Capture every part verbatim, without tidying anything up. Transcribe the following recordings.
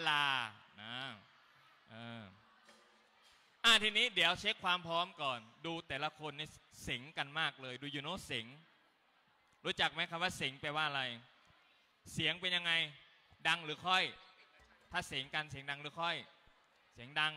ลานะเอออ่ะทีนี้เดี๋ยวเช็คความพร้อมก่อนดูแต่ละคนนี่เสียงกันมากเลยดูยูโน่เสียงรู้จักไหมคำว่าเสียงแปลว่าอะไรเสียงเป็นยังไงดังหรือค่อยถ้าเสียงกันเสียงดังหรือค่อยเสียงดัง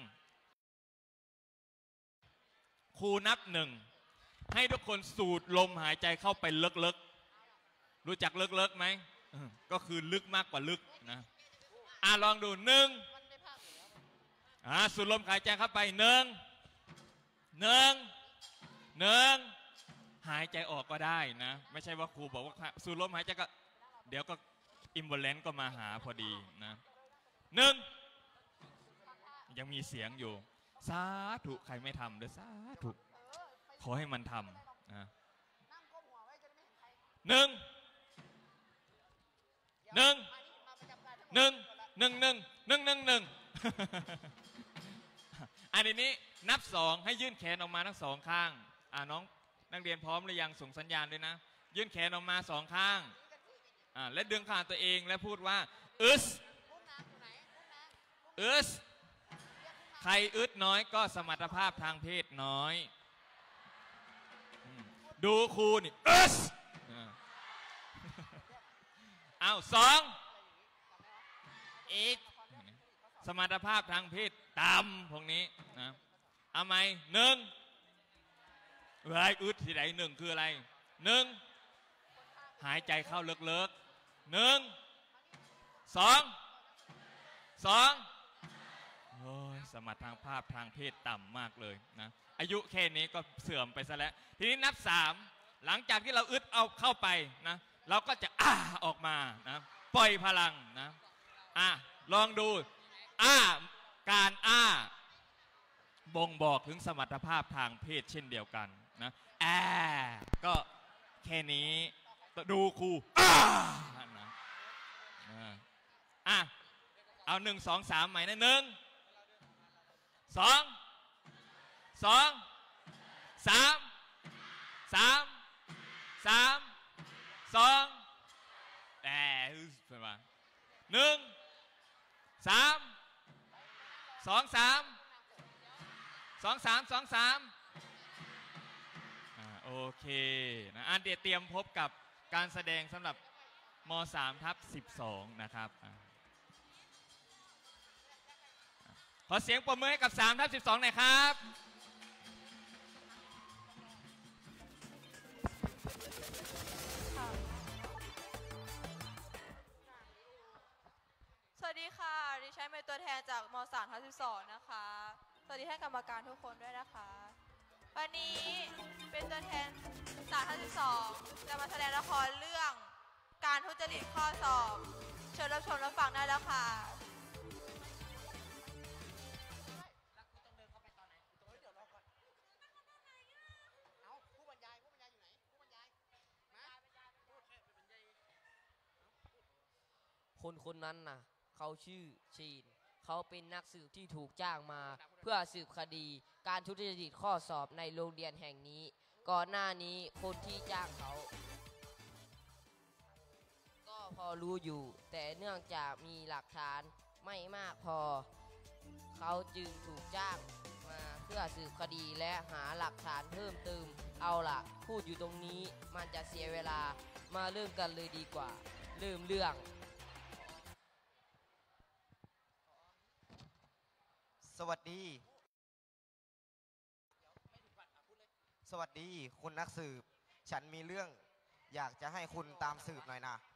ครูนับหนึ่งให้ทุกคนสูดลมหายใจเข้าไปลึกๆรู้จักลึกๆไหมก็คือลึกมากกว่าลึกนะอ่ะลองดูหนึ่งอ่ะสูดลมหายใจเข้าไปหนึ่งหนึ่งหนึ่งหายใจออกก็ได้นะไม่ใช่ว่าครูบอกว่าสูดลมหายใจก็เดี๋ยวก็อิมเบอร์เลนก็มาหาพอดีนะหนึ่งยังมีเสียงอยู่สาธุใครไม่ทำด้วยสาธุขอให้มันทำนะหนึ่งหนึ่งหนึ่งหนึ่งหนึ่งหนึ่งหนึ่งหนึ่งอันนี้นับสองให้ยื่นแขนออกมาทั้งสองข้างอ่าน้องนักเรียนพร้อมหรือยังส่งสัญญาณด้วยนะยื่นแขนออกมาสองข้างอ่าและดึงขาตัวเองและพูดว่าอึสอึสใครอึดน้อยก็สมรรถภาพทางเพศน้อยดูครูนี่อึสเอาสองอีกสมรรถภาพทางเพศต่ำพวกนี้นะเอาไหมหนึ่งเฮ้ยอึดที่ไหนหนึ่งคืออะไรหนึ่งหายใจเข้าลึกๆหนึ่งสองสองโอ้ยสมรรถภาพทางเพศต่ำมากเลยนะอายุแค่นี้ก็เสื่อมไปซะแล้วทีนี้นับสามหลังจากที่เราอึดเอาเข้าไปนะเราก็จะอ้าออกมานะปล่อยพลังนะอ่ะลองดูอ้าการอ้าบ่งบอกถึงสมรรถภาพทางเพศเช่นเดียวกันนะแอก็แค่นี้ดูครูอ้านะอ่ะเอาหนึ่งสองสามใหม่นะหนึ่งสองสองสามสามสามสองแอบเป็นมาหนึ่งสามสองสามสองสามสองสามโอเคนะอันเดียเตรียมพบกับการแสดงสำหรับมสามทับสิบสองนะครับขอเสียงปรบมือให้กับสามทับสิบสองหน่อยครับสวัสดีค่ะดิฉันเป็นตัวแทนจากมสามทับสิบสองนะคะสวัสดีให้กรรมการทุกคนด้วยนะคะวันนี้เป็นตัวแทนสามทับสิบสองจะมาแสดงละครเรื่องการทุจริตข้อสอบเชิญรับชมรับฟังได้แล้วค่ะคนคนนั้นน่ะเขาชื่อชีนเขาเป็นนักสืบที่ถูกจ้างมาเพื่อสืบคดีการทุจริตข้อสอบในโรงเรียนแห่งนี้ก่อนหน้านี้คนที่จ้างเขาก็พอรู้อยู่แต่เนื่องจากมีหลักฐานไม่มากพอเขาจึงถูกจ้างมาเพื่อสืบคดีและหาหลักฐานเพิ่มเติมเอาล่ะพูดอยู่ตรงนี้มันจะเสียเวลามาเริ่มกันเลยดีกว่าเริ่มเรื่องสวัสดีสวัสดีคุณนักสืบฉันมีเรื่องอยากจะให้คุณตามสืบหน่อยนะ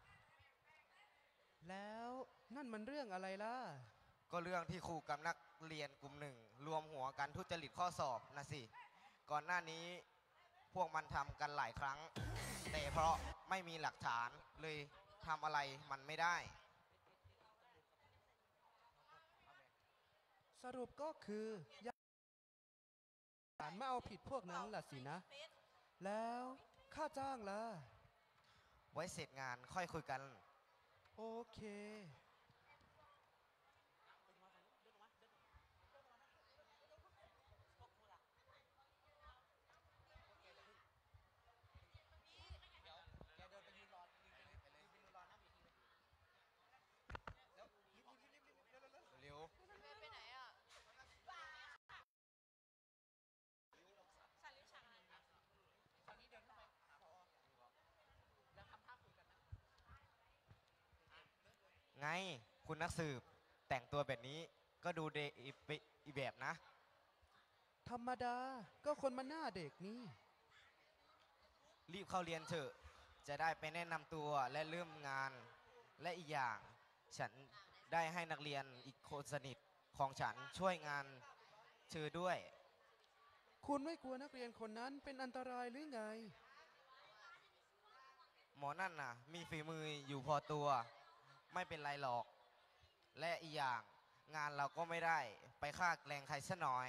แล้วนั่นมันเรื่องอะไรล่ะก็เรื่องที่ครูกับนักเรียนกลุ่มหนึ่งรวมหัวกันทุจริตข้อสอบนะสิก่อนหน้านี้พวกมันทำกันหลายครั้งแต่เพราะไม่มีหลักฐานเลยทำอะไรมันไม่ได้สรุปก็คือศาลไม่เอาผิดพวกนั้นล่ะสินะแล้วค่าจ้างล่ะไว้เสร็จงานค่อยคุยกันโอเคไงคุณนักสืบแต่งตัวแบบนี้ก็ดูเด็กอีไปอีแบบนะธรรมดาก็คนมันหน้าเด็กนี่รีบเข้าเรียนเถอะ จะได้ไปแนะนำตัวและเริ่มงาน และอีกอย่าง ฉันได้ให้นักเรียนอีกคนสนิทของฉันช่วยงานเธอด้วยคุณไม่กลัวนักเรียนคนนั้นเป็นอันตรายหรือไงหมอนั่นน่ะ มีฝีมืออยู่พอตัว ไม่เป็นไรหรอก และอีกอย่างงานเราก็ไม่ได้ไปฆ่าแกล้งใครซะหน่อย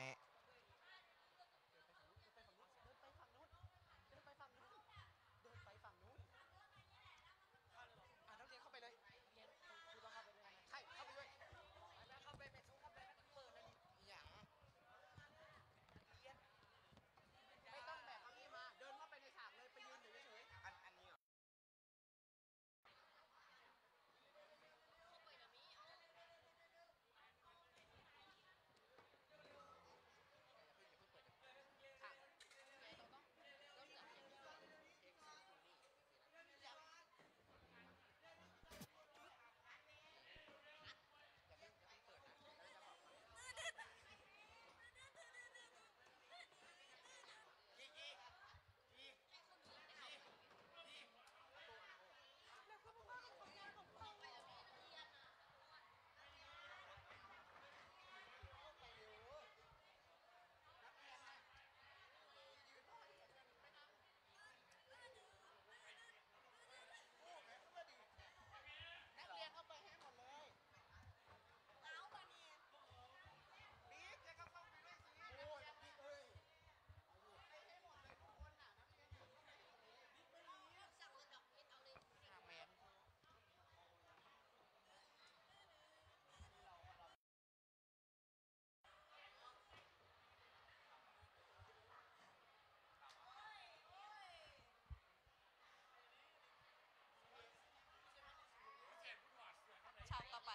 ฉากต่อไป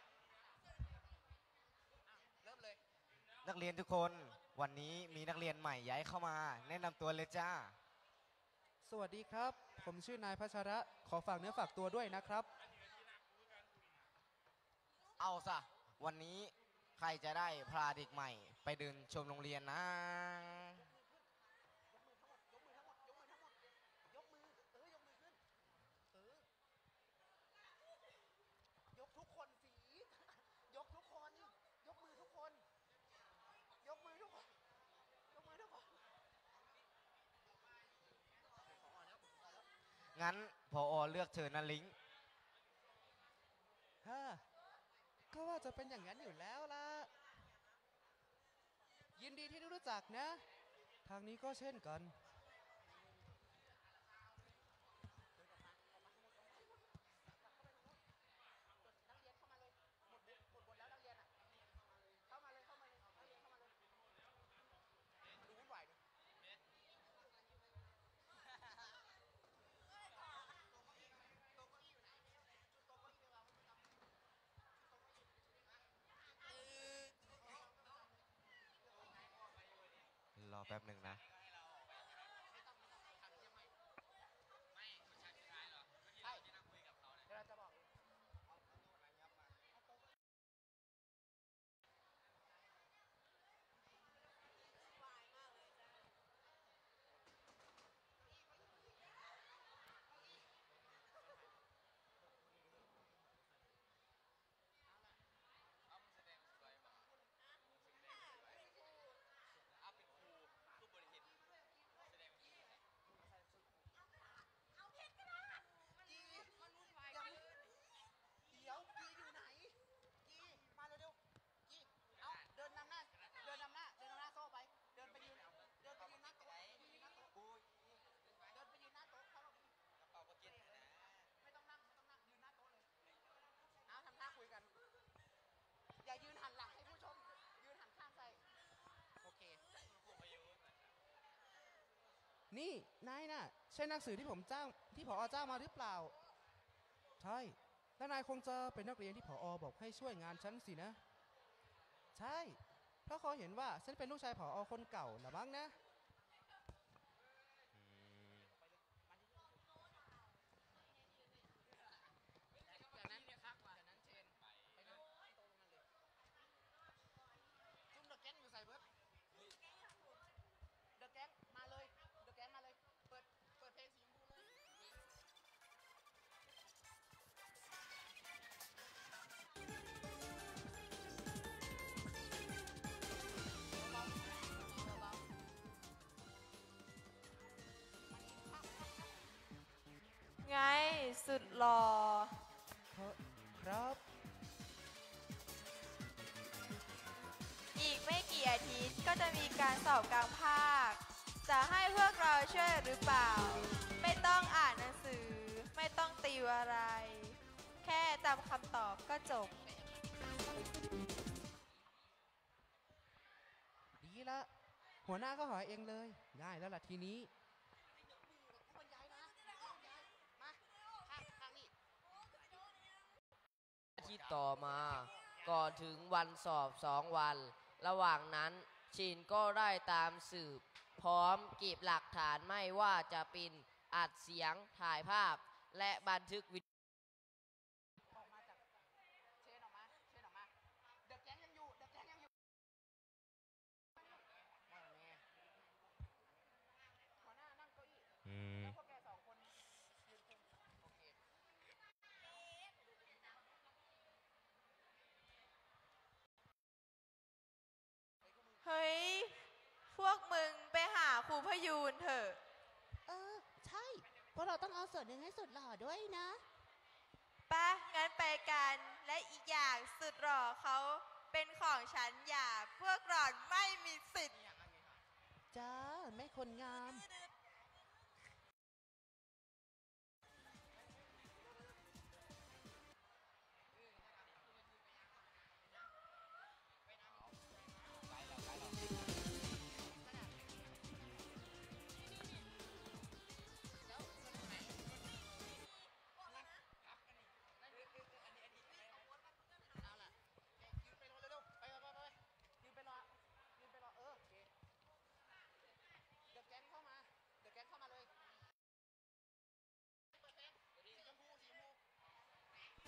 นักเรียนทุกคนวันนี้มีนักเรียนใหม่ย้ายเข้ามา แนะนำตัวเลยจ้าสวัสดีครับ ผมชื่อนายพัชระ ขอฝากเนื้อฝากตัวด้วยนะครับเอาซะวันนี้ใครจะได้พาเด็กใหม่ ไปเดินชมโรงเรียนนะยกทุกคนสี ยกทุกคน ยกมือทุกคน ยกมือทุกคน ยกมือทุกคนงั้นพอเลือกเชิญนะลิงฮะ ก็ว่าจะเป็นอย่างนั้นอยู่แล้วล่ะ ยินดีที่ได้รู้จักนะ ทางนี้ก็เช่นกันนักเรียนเข้ามาเลย หมดหมดหมดแล้วนักเรียนอ่ะ เข้ามาเลย เข้ามาเลย นักเรียนเข้ามาเลย ดูวุ่นวายดิรอแป๊บหนึ่งนะใช่ เดี๋ยวเราจะบอก จีมันวุ่นวายกันเดี๋ยวจีอยู่ไหน จีมาเร็วๆจีเอาเดินนำหน้า เดินนำหน้า เดินนำหน้าโซ่ไป เดินไปยืน เดินไปยืนหน้าโต๊ะยืนหน้าโต๊ะเดินไปยืนหน้าโต๊ะเขาเราไม่ต้องนั่ง ไม่ต้องนั่ง ยืนหน้าโต๊ะเลย เอาทำท่าคุยกัน อย่ายืนหันหลังให้ผู้ชม ยืนหันข้างใส่ โอเคนี่นายน่ะ ใช่นักสืบที่ผมจ้างที่ผอจ้างมาหรือเปล่า ใช่ แล้วนายคงจะเป็นนักเรียนที่ผอบอกให้ช่วยงานฉันสินะ ใช่ เพราะเขาเห็นว่าฉันเป็นลูกชายผอคนเก่าละมั้งนะจากนั้นจากนั้นเสุดหล่อครับอีกไม่กี่อาทิตย์ก็จะมีการสอบกลางภาค จะให้พวกเราช่วยหรือเปล่า ไม่ต้องอ่านหนังสือ ไม่ต้องติวอะไร แค่จำคำตอบก็จบดีละ หัวหน้าก็หาเองเลย ง่ายแล้วล่ะทีนี้คนย้ายนะย้ายมาข้างข้างนี่อาทิตย์ต่อมา ก่อนถึงวันสอบสองวัน ระหว่างนั้นชินก็ได้ตามสืบ พร้อมเก็บหลักฐานไม่ว่าจะเป็นอัดเสียงถ่ายภาพ และบันทึกวิดีโอออกมาจากเชนออกมาเชนออกมาเดอะแก๊งยังอยู่เดอะแก๊งยังอยู่หัวหน้านั่งเก้าอี้แล้วพวกแกสองคนยืนคุมโอเคเฮ้ย พวกมึงไปหาครูพยูนเถอะเออ ใช่ เพราะเราต้องเอาส่วนหนึ่งให้สุดหล่อด้วยนะปะงั้นไปกัน และอีกอย่างสุดหล่อเขาเป็นของฉันอย่า พวกหล่อนไม่มีสิทธิ์จ้า แม่คนงามเอาล่ะยืนไปรอเร็วๆไปไปไปยืนไปรอยืนไปรอเออโอเคเดอะแก๊งเข้ามาเดอะแก๊งเข้ามาเลยเปิดเพลงสีชมพูสีชมพู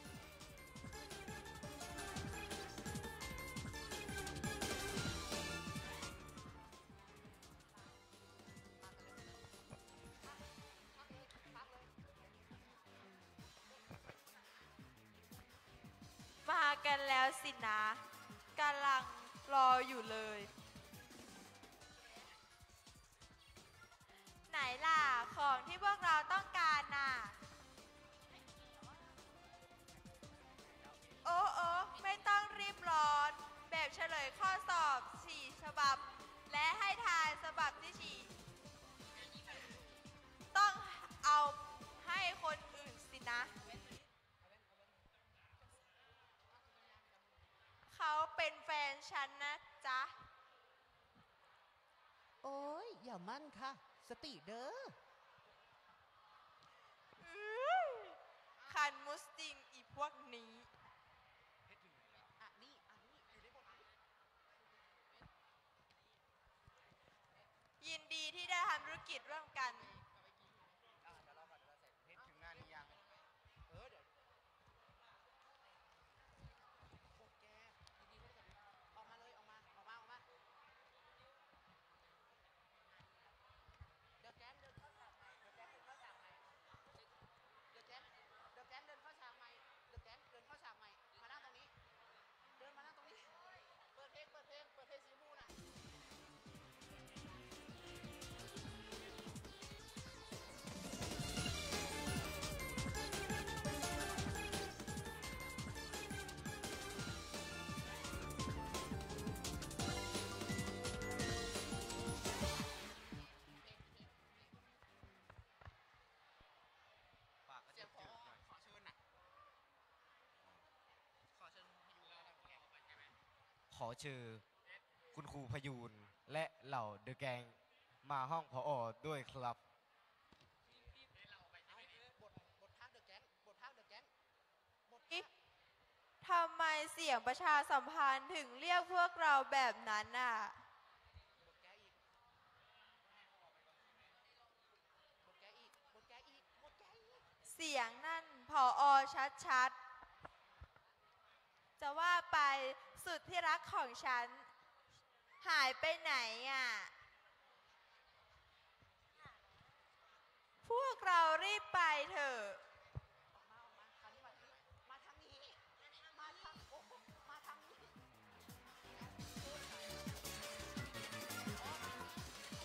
มากันแล้วสินะกำลังรออยู่เลย ไหนล่ะ ของที่พวกเราต้องการน่ะ โอ้โอ้ไม่ต้องรีบร้อน แบบเฉลยข้อสอบสี่ฉบับ และให้ทายฉบับที่สี่ต้องเอาให้คนอื่นสินะ เขาเป็นแฟนฉันนะจ๊ะโอ้ย อย่ามั่นค่ะ สติเด้ออื้อคันมุสติงอีพวกนี้อ่ะนี่อ่ะนี่อยู่ในบทนี้ยินดีที่ได้ทำธุรกิจร่วมกันนิดถึงหน้านี้ยังเออเดี๋ยวพวกแกดีๆด้วยกันออกมาเลยออกมาออกมาออกมาเดอะแก๊งเดินเข้าฉากใหม่เดอะแก๊งเดินเข้าฉากใหม่เดอะแก๊งเดอะแก๊งเดินเข้าฉากใหม่เดอะแก๊งเดินเข้าฉากใหม่มานั่งตรงนี้เดินมานั่งตรงนี้เปิดเพลงเปิดเพลงเปิดเพลงสีชมพูน่ะปากก็เสีจะยงขจือดหน่อยขอเชิญน่ะขอเชิญพยูนแล้วเราแกออกไปใช่ไหมขอเชิญคุณครูพยูนและเหล่าเดอะแกงมาห้องพออด้วยครับเราไปใช่ไหมบทบทภาคเดอะแก๊งบทภาคเดอะแก๊งบทอิ๊ะภาคทำไมเสียงประชาสัมพันธ์ถึงเรียกพวกเราแบบนั้นน่ะบทแกอีกบทแกอีกบทแกอีกบทแกอีกเสียงนั่นผออชัดๆ จะว่าไปสุดที่รักของฉัน หายไปไหนอ่ะ พวกเรารีบไปเถอะออกมาออกมาคราวนี้มาทางนี้มาทางนี้มาทางโอ้โหมาทางนี้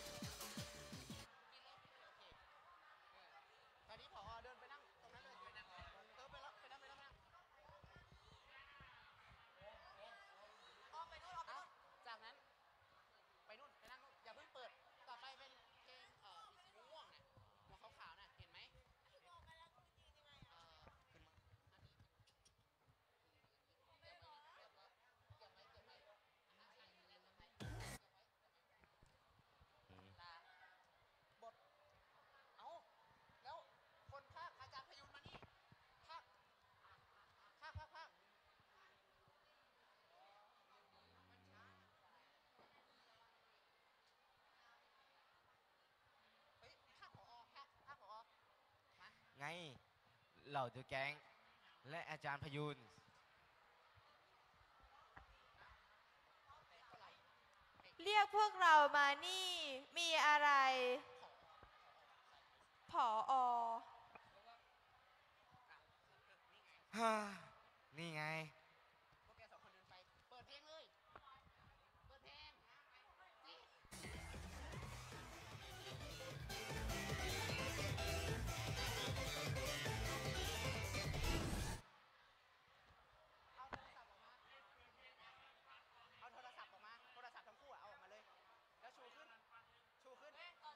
คราวนี้ผอเดินไปนั่งตรงนั้นเลยไง เหล่าเดอะแก๊งและอาจารย์พยุนเรียกพวกเรามานี่มีอะไร ผออฮ่านี่ไงพวกแกสองคนเดินไป เปิดเพลงเลย เปิดเพลงเอาโทรศัพท์ออกมา เอาโทรศัพท์ออกมา โทรศัพท์ทั้งคู่อะเอาออกมาเลย แล้วชูขึ้น ชูขึ้น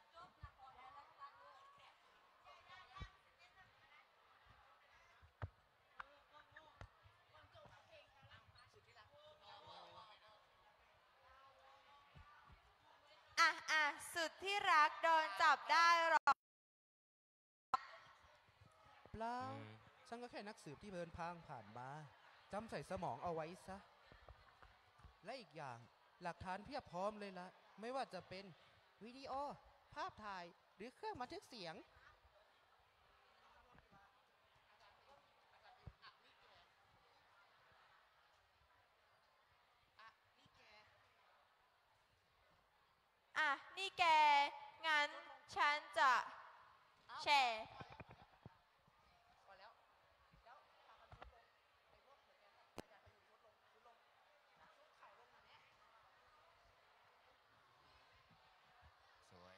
อ่ะอ่ะสุดที่รักโดนจับได้หรอเปล่าฉันก็แค่นักสืบที่เดินทางผ่านมาจำใส่สมองเอาไว้ซะ และอีกอย่างหลักฐานเพียบพร้อมเลยละไม่ว่าจะเป็นวิดีโอ ภาพถ่ายหรือเครื่องบันทึกเสียงอ่ะ นี่แก งั้นฉันจะแชร์พอแล้ว แล้วพากันชุดลงไอ้พวกเหมือนกันอาจารย์พยุงชุดลง ชุดลง ชุดเข่าลงหน่อยนะสวย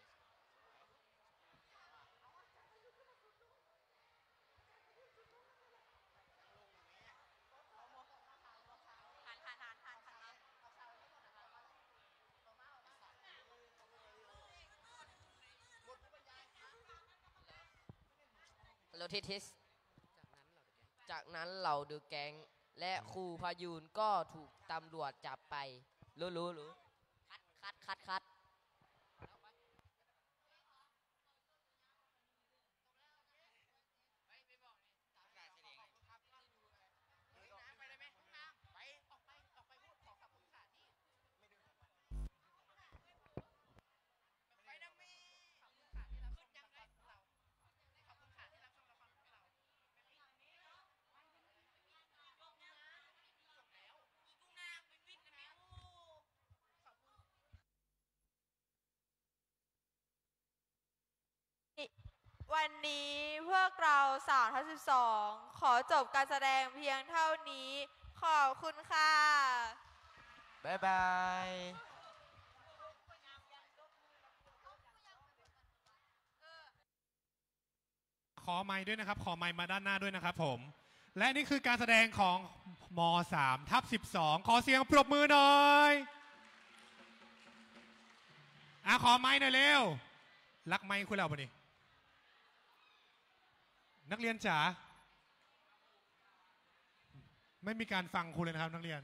หันหันหันหันหันโลทิทิส จากนั้นเหล่าเดอะแก๊งและครูพายูนก็ถูกตำรวจจับไป รู้รู้รู้คัดคัดคัดคัดไปได้ไหมห้องน้ำไป ออกไป ออกไปพูดขอขอบคุณค่ะที่ไม่ดึงไปนะแม่ขอบคุณค่ะที่รับชมละครของเรา ขอบคุณค่ะที่รับชมละครของเราจบแล้วอีกุ้งนางเป็นวิทย์นะแม่ขอบคุณวันนี้พวกเราสาวทั้งสิบสองขอจบการแสดงเพียงเท่านี้ ขอบคุณค่ะบ๊ายบายขอไมค์ด้วยนะครับ ขอไมค์มาด้านหน้าด้วยนะครับผม และนี่คือการแสดงของม สาม ทับ สิบสอง ขอเสียงปรบมือหน่อยอ่ะขอไมค์หน่อยเร็ว รักไมค์คุณเราปะนี่นักเรียนจ๋า ไม่มีการฟังคุณเลยนะครับนักเรียน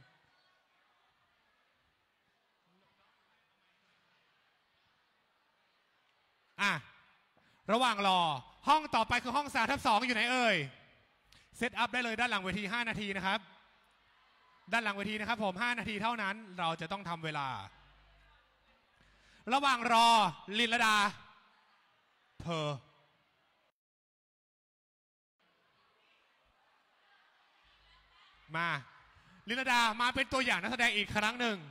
อ่ะ ระหว่างรอห้องต่อไปคือห้องสามทับสองอยู่ไหนเอ่ยเซตอัพได้เลยด้านหลังเวทีห้านาทีนะครับ ด้านหลังเวทีนะครับผมห้านาทีเท่านั้นเราจะต้องทำเวลา ระหว่างรอลินลดาเธอมาลินลดามาเป็นตัวอย่างนักแสดงอีกครั้งหนึ่ง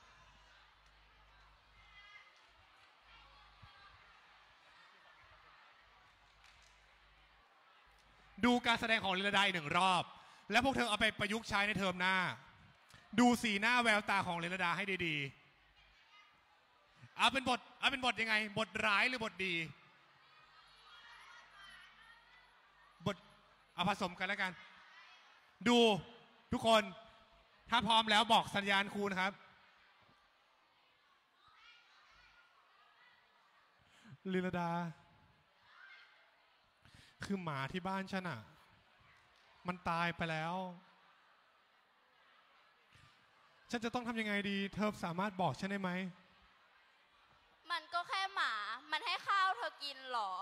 ดูการแสดงของลินลดาอีกหนึ่งรอบแล้วพวกเธอเอาไปประยุกต์ใช้ในเทอมหน้าดูสีหน้าแววตาของลินลดาให้ดีๆเอาเป็นบทเอาเป็นบทยังไงบทร้ายหรือบทดีบทเอาผสมกันแล้วกันดูทุกคนถ้าพร้อมแล้วบอกสัญญาณครูนะครับลิลดาคือหมาที่บ้านฉันอะมันตายไปแล้วฉันจะต้องทำยังไงดีเธอสามารถบอกฉันได้ไหมมันก็แค่หมา มันให้ข้าวเธอกินหรอ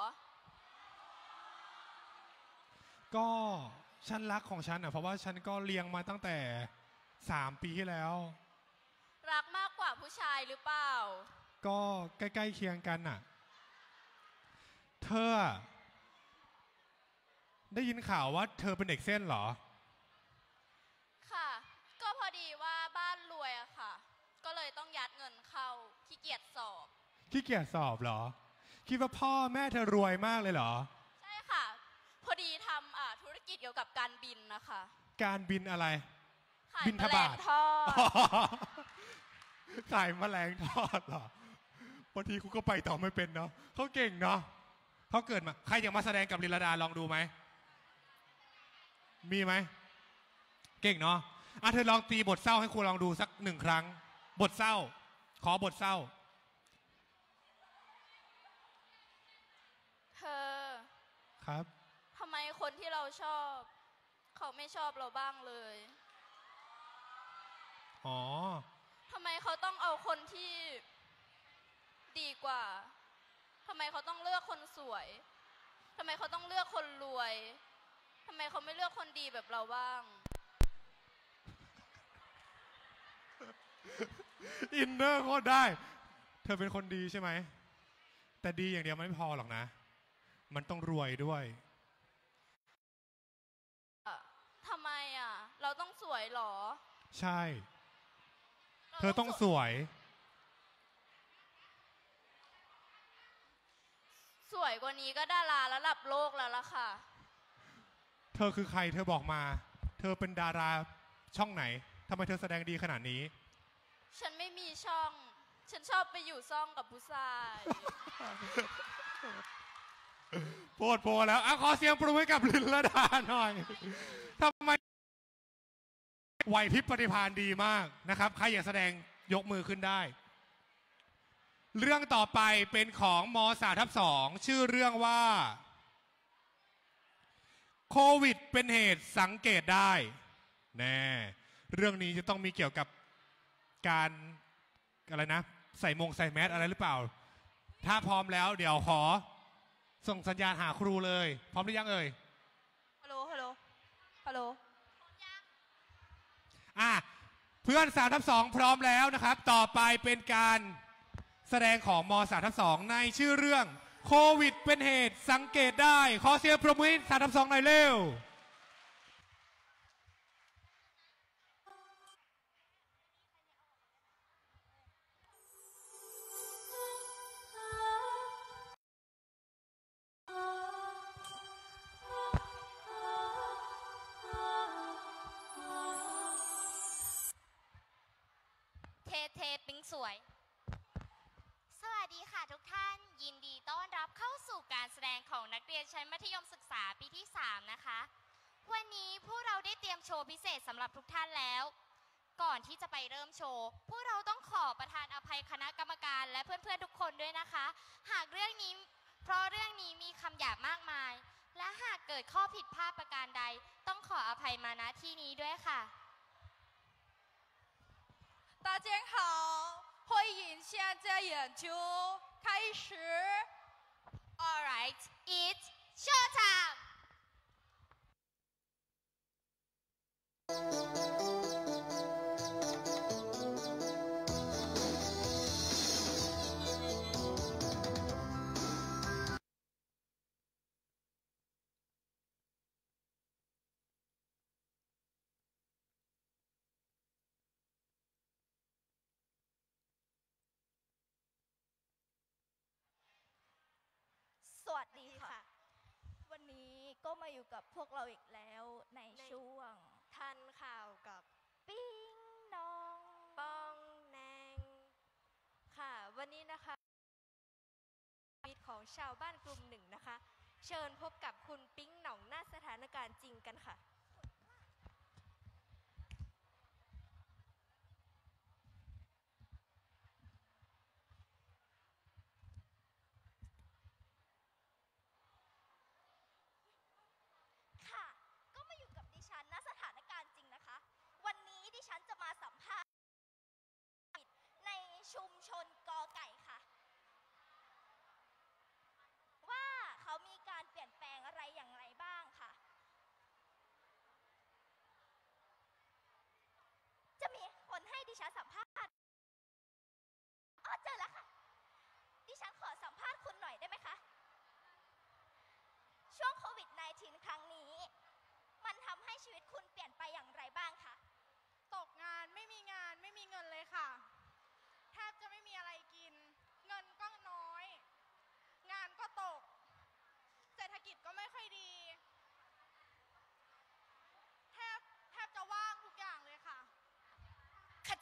ก็ฉันรักของฉันอ่ะเพราะว่าฉันก็เลี้ยงมาตั้งแต่สามปีที่แล้วรักมากกว่าผู้ชายหรือเปล่าก็ใกล้ๆเคียงกันน่ะเธอได้ยินข่าวว่าเธอเป็นเด็กเส้นเหรอค่ะ ก็พอดีว่าบ้านรวยอะค่ะ ก็เลยต้องยัดเงินเข้าขี้เกียจสอบขี้เกียจสอบเหรอ คิดว่าพ่อแม่เธอรวยมากเลยเหรอใช่ค่ะ พอดีทำอ่าธุรกิจเกี่ยวกับการบินนะคะการบินอะไรขายบินแมทลบาง ททอดขายแมลงทอดเหรอบางทีกูก็ไปต่อไม่เป็นเนาะเขาเก่งเนาะเขาเกิดมาใครอยากมาแสดงกับลิลดาลองดูไหมมีไหมเก่งเนาะอ่ะเธอลองตีบทเศร้าให้ครูลองดูสักหนึ่งครั้ง บทเศร้า ขอบทเศร้าเธอครับทำไมคนที่เราชอบ เขาไม่ชอบเราบ้างเลยอ๋อทำไมเขาต้องเอาคนที่ดีกว่า ทำไมเขาต้องเลือกคนสวย ทำไมเขาต้องเลือกคนรวย ทำไมเขาไม่เลือกคนดีแบบเราบ้างอินเนอร์โคตรได้ เธอเป็นคนดีใช่ไหม แต่ดีอย่างเดียวมันไม่พอหรอกนะ มันต้องรวยด้วยทำไมอ่ะ เราต้องสวยเหรอใช่ราเธอต้องสวยสวยกว่านี้ก็ดาราระดับโลกแล้วล่ะค่ะเธอคือใคร เธอบอกมา เธอเป็นดาราช่องไหน ทำไมเธอแสดงดีขนาดนี้ฉันไม่มีช่อง ฉันชอบไปอยู่ซ่องกับผู้ชายโพดโพแล้วอ่ะขอเสียงปรบมือให้กับลินลดาหน่อยทำไมไหวพริบปฏิภาณดีมากนะครับ ใครอยากแสดงยกมือขึ้นได้ เรื่องต่อไปเป็นของมสามทับสองชื่อเรื่องว่า โควิดเป็นเหตุสังเกตได้แน่เรื่องนี้จะต้องมีเกี่ยวกับการอะไรนะ ใส่มงใส่แมสอะไรหรือเปล่า ถ้าพร้อมแล้วเดี๋ยวขอส่งสัญญาณหาครูเลย พร้อมหรือยังเอ่ยฮัลโหล ฮัลโหล ฮัลโหลอ่ะเพื่อนสามทับสองพร้อมแล้วนะครับ ต่อไปเป็นการแสดงของมสามทับสองในชื่อเรื่องโควิดเป็นเหตุสังเกตได้ ขอเสียงปรบมือให้สามทับสองหน่อยเร็วเทเทปิงสวย สวัสดีค่ะทุกท่าน ยินดีต้อนรับเข้าสู่การแสดงของนักเรียนชั้นมัธยมศึกษาปีที่สามนะคะ วันนี้พวกเราได้เตรียมโชว์พิเศษสำหรับทุกท่านแล้ว ก่อนที่จะไปเริ่มโชว์ พวกเราต้องขอประทานอภัยคณะกรรมการและเพื่อนๆทุกคนด้วยนะคะ หากเรื่องนี้เพราะเรื่องนี้มีคำหยาบมากมาย และหากเกิดข้อผิดพลาดประการใด ต้องขออภัยมาณที่นี้ด้วยค่ะ大家好，会议现在演出开始。 Alright, it's showtime! สวัสดีค่ะ วันนี้ก็มาอยู่กับพวกเราอีกแล้วในช่วงทันข่าวกับปิ้งน้องปองแนงค่ะ วันนี้นะคะชีวิตของชาวบ้านกลุ่มหนึ่งนะคะ เชิญพบกับคุณปิ้งหน่องหน้าสถานการณ์จริงกันค่ะ ค่ะ ก็มาอยู่กับดิฉันณสถานการณ์จริงนะคะ วันนี้ดิฉันจะมาสัมภาษณ์ในชุมชนกอไก่ค่ะ ว่าเขามีการเปลี่ยนแปลงอะไรอย่างไรบ้างค่ะ จะมีคนให้ดิฉันสัมภาษณ์อ๋อเจอแล้วค่ะ ดิฉันขอสัมภาษณ์คุณหน่อยได้ไหมคะ ช่วงโควิด สิบเก้า ครั้งนี้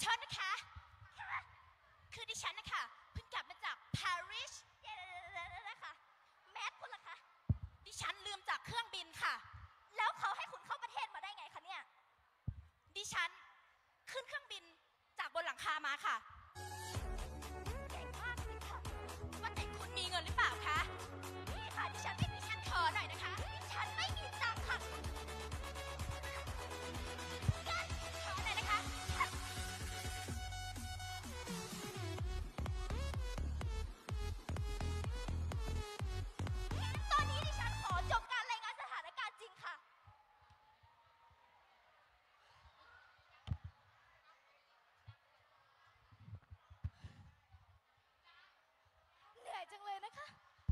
โทษนะคะ คือดิฉันนะคะเพิ่งกลับมาจากปารีสเดี๋ยวๆๆๆค่ะแมสคุณล่ะคะ ดิฉันลืมจากเครื่องบินค่ะ แล้วเขาให้คุณเข้าประเทศมาได้ไงคะเนี่ย ดิฉันขึ้นเครื่องบินจากบนหลังคามาค่ะ เก่งมากเลยค่ะ ว่าแต่คุณมีเงินหรือเปล่าคะนี่ค่ะดิฉันดิฉันขอหน่อยนะคะ ดิฉันไม่มีตังค์ค่ะงั้นขอหน่อยนะคะ ตอนนี้ดิฉันขอจบการรายงานสถานการณ์จริงค่ะ เหนื่อยจังเลยนะคะ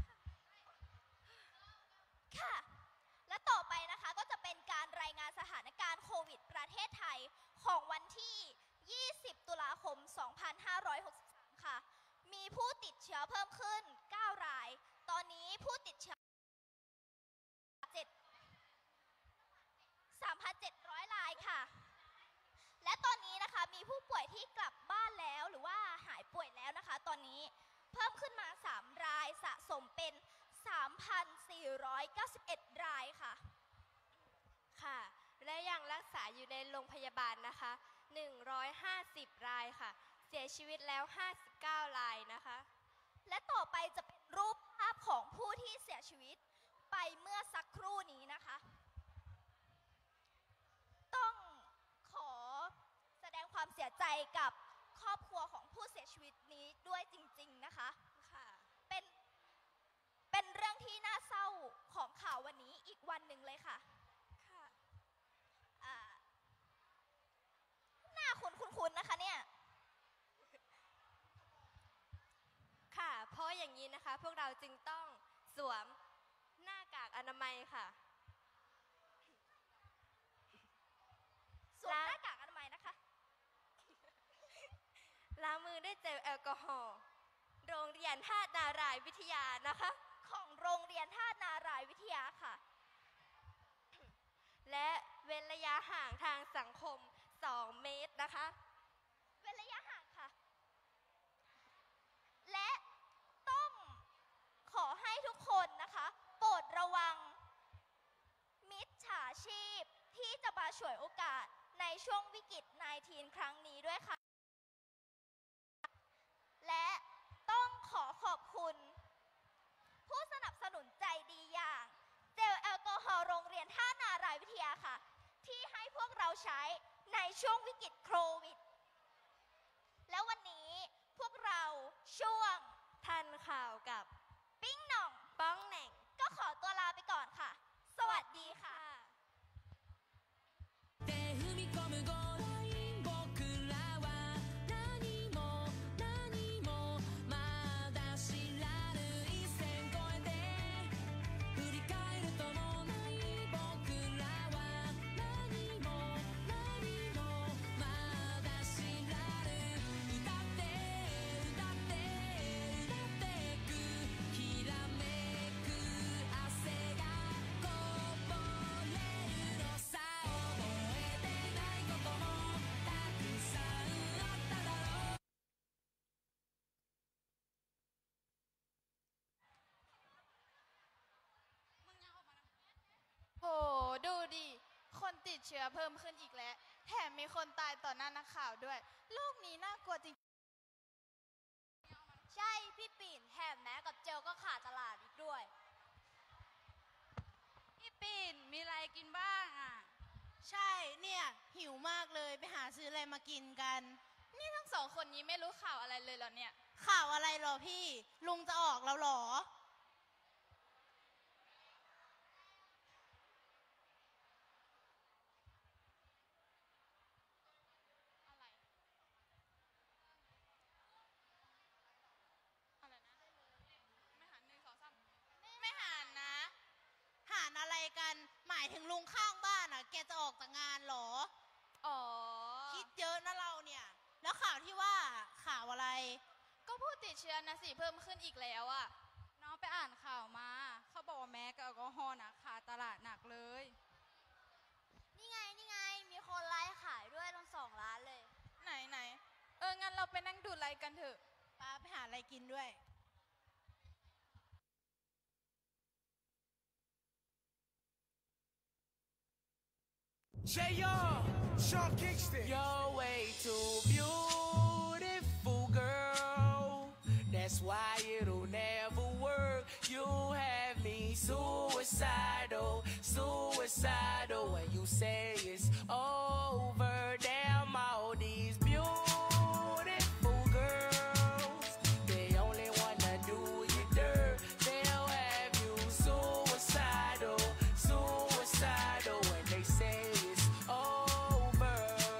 ค่ะ และต่อไปนะคะก็จะเป็นการรายงานสถานการณ์โควิดประเทศไทยของวันที่ ยี่สิบ ตุลาคม สองพันห้าร้อยหกสิบสาม ค่ะ มีผู้ติดเชื้อเพิ่มขึ้น เก้า ราย ตอนนี้ผู้ติดเชื้อ สามพันเจ็ดร้อย รายค่ะ และตอนนี้นะคะมีผู้ป่วยที่กลับบ้านแล้วหรือว่าหายป่วยแล้วนะคะ ตอนนี้เพิ่มขึ้นมา สาม รายสะสมเป็น สามพันสี่ร้อยเก้าสิบเอ็ด รายค่ะค่ะ และยังรักษาอยู่ในโรงพยาบาลนะคะ หนึ่งร้อยห้าสิบ รายค่ะ เสียชีวิตแล้ว ห้าสิบเก้า รายนะคะและต่อไปจะเป็นรูปภาพของผู้ที่เสียชีวิตไปเมื่อสักครู่นี้นะคะ ต้องขอแสดงความเสียใจกับครอบครัวของผู้เสียชีวิตนี้ด้วยจริงๆนะคะค่ะเป็นเป็นเรื่องที่น่าเศร้าของข่าววันนี้อีกวันหนึ่งเลยค่ะค่ะอ่าหน้าคุณคุ้นๆนะคะเนี่ยค่ะ เพราะอย่างนี้นะคะ พวกเราจึงต้องสวมหน้ากากอนามัยค่ะสวมหน้ากากอนามัยนะคะล้างมือด้วยเจลแอลกอฮอล์ โรงเรียนท่านารายณ์วิทยานะคะของโรงเรียนท่านารายณ์วิทยาค่ะและเว้นระยะห่างทางสังคม สอง เมตรนะคะเว้นระยะห่างค่ะ และต้องขอให้ทุกคนนะคะ โปรดระวังมิจฉาชีพที่จะมาฉวยโอกาสในช่วงวิกฤต สิบเก้า ครั้งนี้ด้วยค่ะ และต้องขอขอบคุณ ผู้สนับสนุนใจดีอย่าง เจลแอลกอฮอล์โรงเรียนท่านารายณ์วิทยาค่ะ ที่ให้พวกเราใช้ในช่วงวิกฤตโควิด แล้ววันนี้พวกเราช่วงทันข่าวกับปิ้งหน่องป้องแหน่งก็ขอตัวลาไปก่อนค่ะ สวัสดีค่ะโห ดูดิ คนติดเชื้อเพิ่มขึ้นอีกแล้ว แถมมีคนตายต่อหน้านักข่าวด้วย โลกนี้น่ากลัวจริงใช่ พี่ปิ่นแถมแม้กับเจลก็ขาดตลาดอีกด้วยพี่ปิ่น มีอะไรกินบ้างอ่ะใช่ เนี่ย หิวมากเลย ไปหาซื้ออะไรมากินกันนี่ทั้งสองคนนี้ไม่รู้ข่าวอะไรเลยเหรอเนี่ยข่าวอะไรเหรอพี่ ลุงจะออกแล้วเหรออะไร อะไรนะ ไม่หันหนึ่งสองสามไม่หันนะหารอะไรกัน หมายถึงลุงข้างบ้านอ่ะ แกจะออกจากงานเหรออ๋อคิดเยอะนะเราเนี่ย แล้วข่าวที่ว่าข่าวอะไรก็ผู้ติดเชื้อนะสิเพิ่มขึ้นอีกแล้วอะน้องไปอ่านข่าวมา เขาบอกว่าแม้กับแอลกอฮอล์นะขาดตลาดหนักเลยนี่ไง นี่ไง มีคนไลฟ์ขายด้วยทั้งสองร้านเลยไหนไหนกันเถอะป้าไปหาอะไรกินด้วย J R, Sean Kingston. You're way too beautiful, girl. That's why it'll never work. You have me suicidal, suicidal. When you say it's over, damn all these beautiful girls. They only wanna do you dirt. They'll have you suicidal, suicidal. When they say it's over.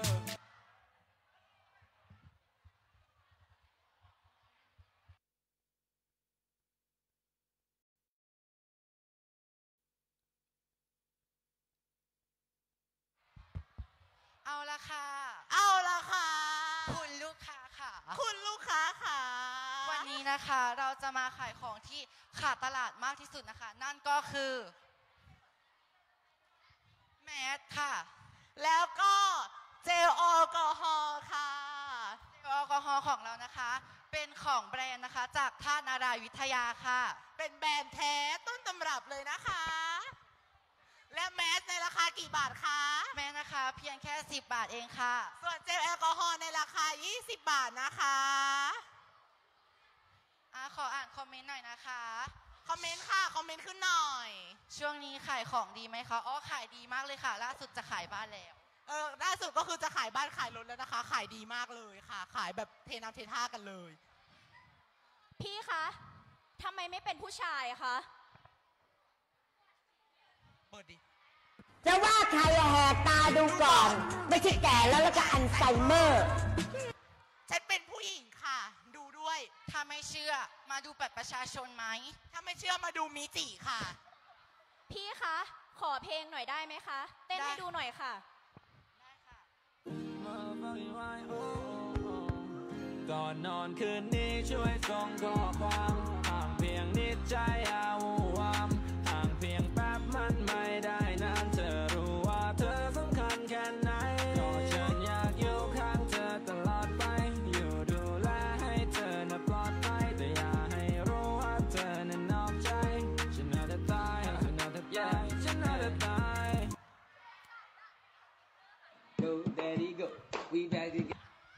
เอาละค่ะเอาละค่ะคุณลูกค้าค่ะคุณลูกค้าค่ะวันนี้นะคะเราจะมาขายของที่ขาดตลาดมากที่สุดนะคะ นั่นก็คือแมสค่ะแล้วก็เจลแอลกอฮอล์ค่ะเจลแอลกอฮอล์ของเรานะคะ เป็นของแบรนด์นะคะจากท่านารายวิทยาค่ะเป็นแบรนด์แท้ต้นตำรับเลยนะคะ และแมสในราคากี่บาทคะแม้นะคะเพียงแค่สิบบาทเองค่ะส่วนเจลแอลกอฮอล์ในราคายี่สิบบาทนะคะอ่ะขออ่านคอมเมนต์หน่อยนะคะคอมเมนต์ค่ะ คอมเมนต์ขึ้นหน่อยช่วงนี้ขายของดีไหมคะอ๋อขายดีมากเลยค่ะ ล่าสุดจะขายบ้านแล้วเออล่าสุดก็คือจะขายบ้านขายรถแล้วนะคะ ขายดีมากเลยค่ะ ขายแบบเทน้ำเทท่ากันเลยพี่คะทำไมไม่เป็นผู้ชายคะเปิดดิจะว่าใครอะแหกตาดูก่อน ไม่ใช่แก่แล้วแล้วก็อัลไซเมอร์ฉันเป็นผู้หญิงค่ะ ดูด้วยถ้าไม่เชื่อมาดูบัตรประชาชนไหมถ้าไม่เชื่อมาดูมิจิค่ะพี่คะขอเพลงหน่อยได้ไหมคะ เต้นให้ดูหน่อยค่ะก่อนนอนคืนนี้ช่วยส่งข้อความห่างเพียงนิดใจอาวูวามห่างเพียงแป๊บมันไม่ได้นานเธอรู้ว่าเธอสำคัญแค่ไหนก็ฉันอยากอยู่ข้างเธอตลอดไปอยู่ดูแลให้เธอน่ะปลอดภัยแต่อย่าให้รู้ว่าเธอน่ะนอกใจฉันน่าจะตายฉันน่าจะตายฉันน่าจะตาย Go daddy go we back again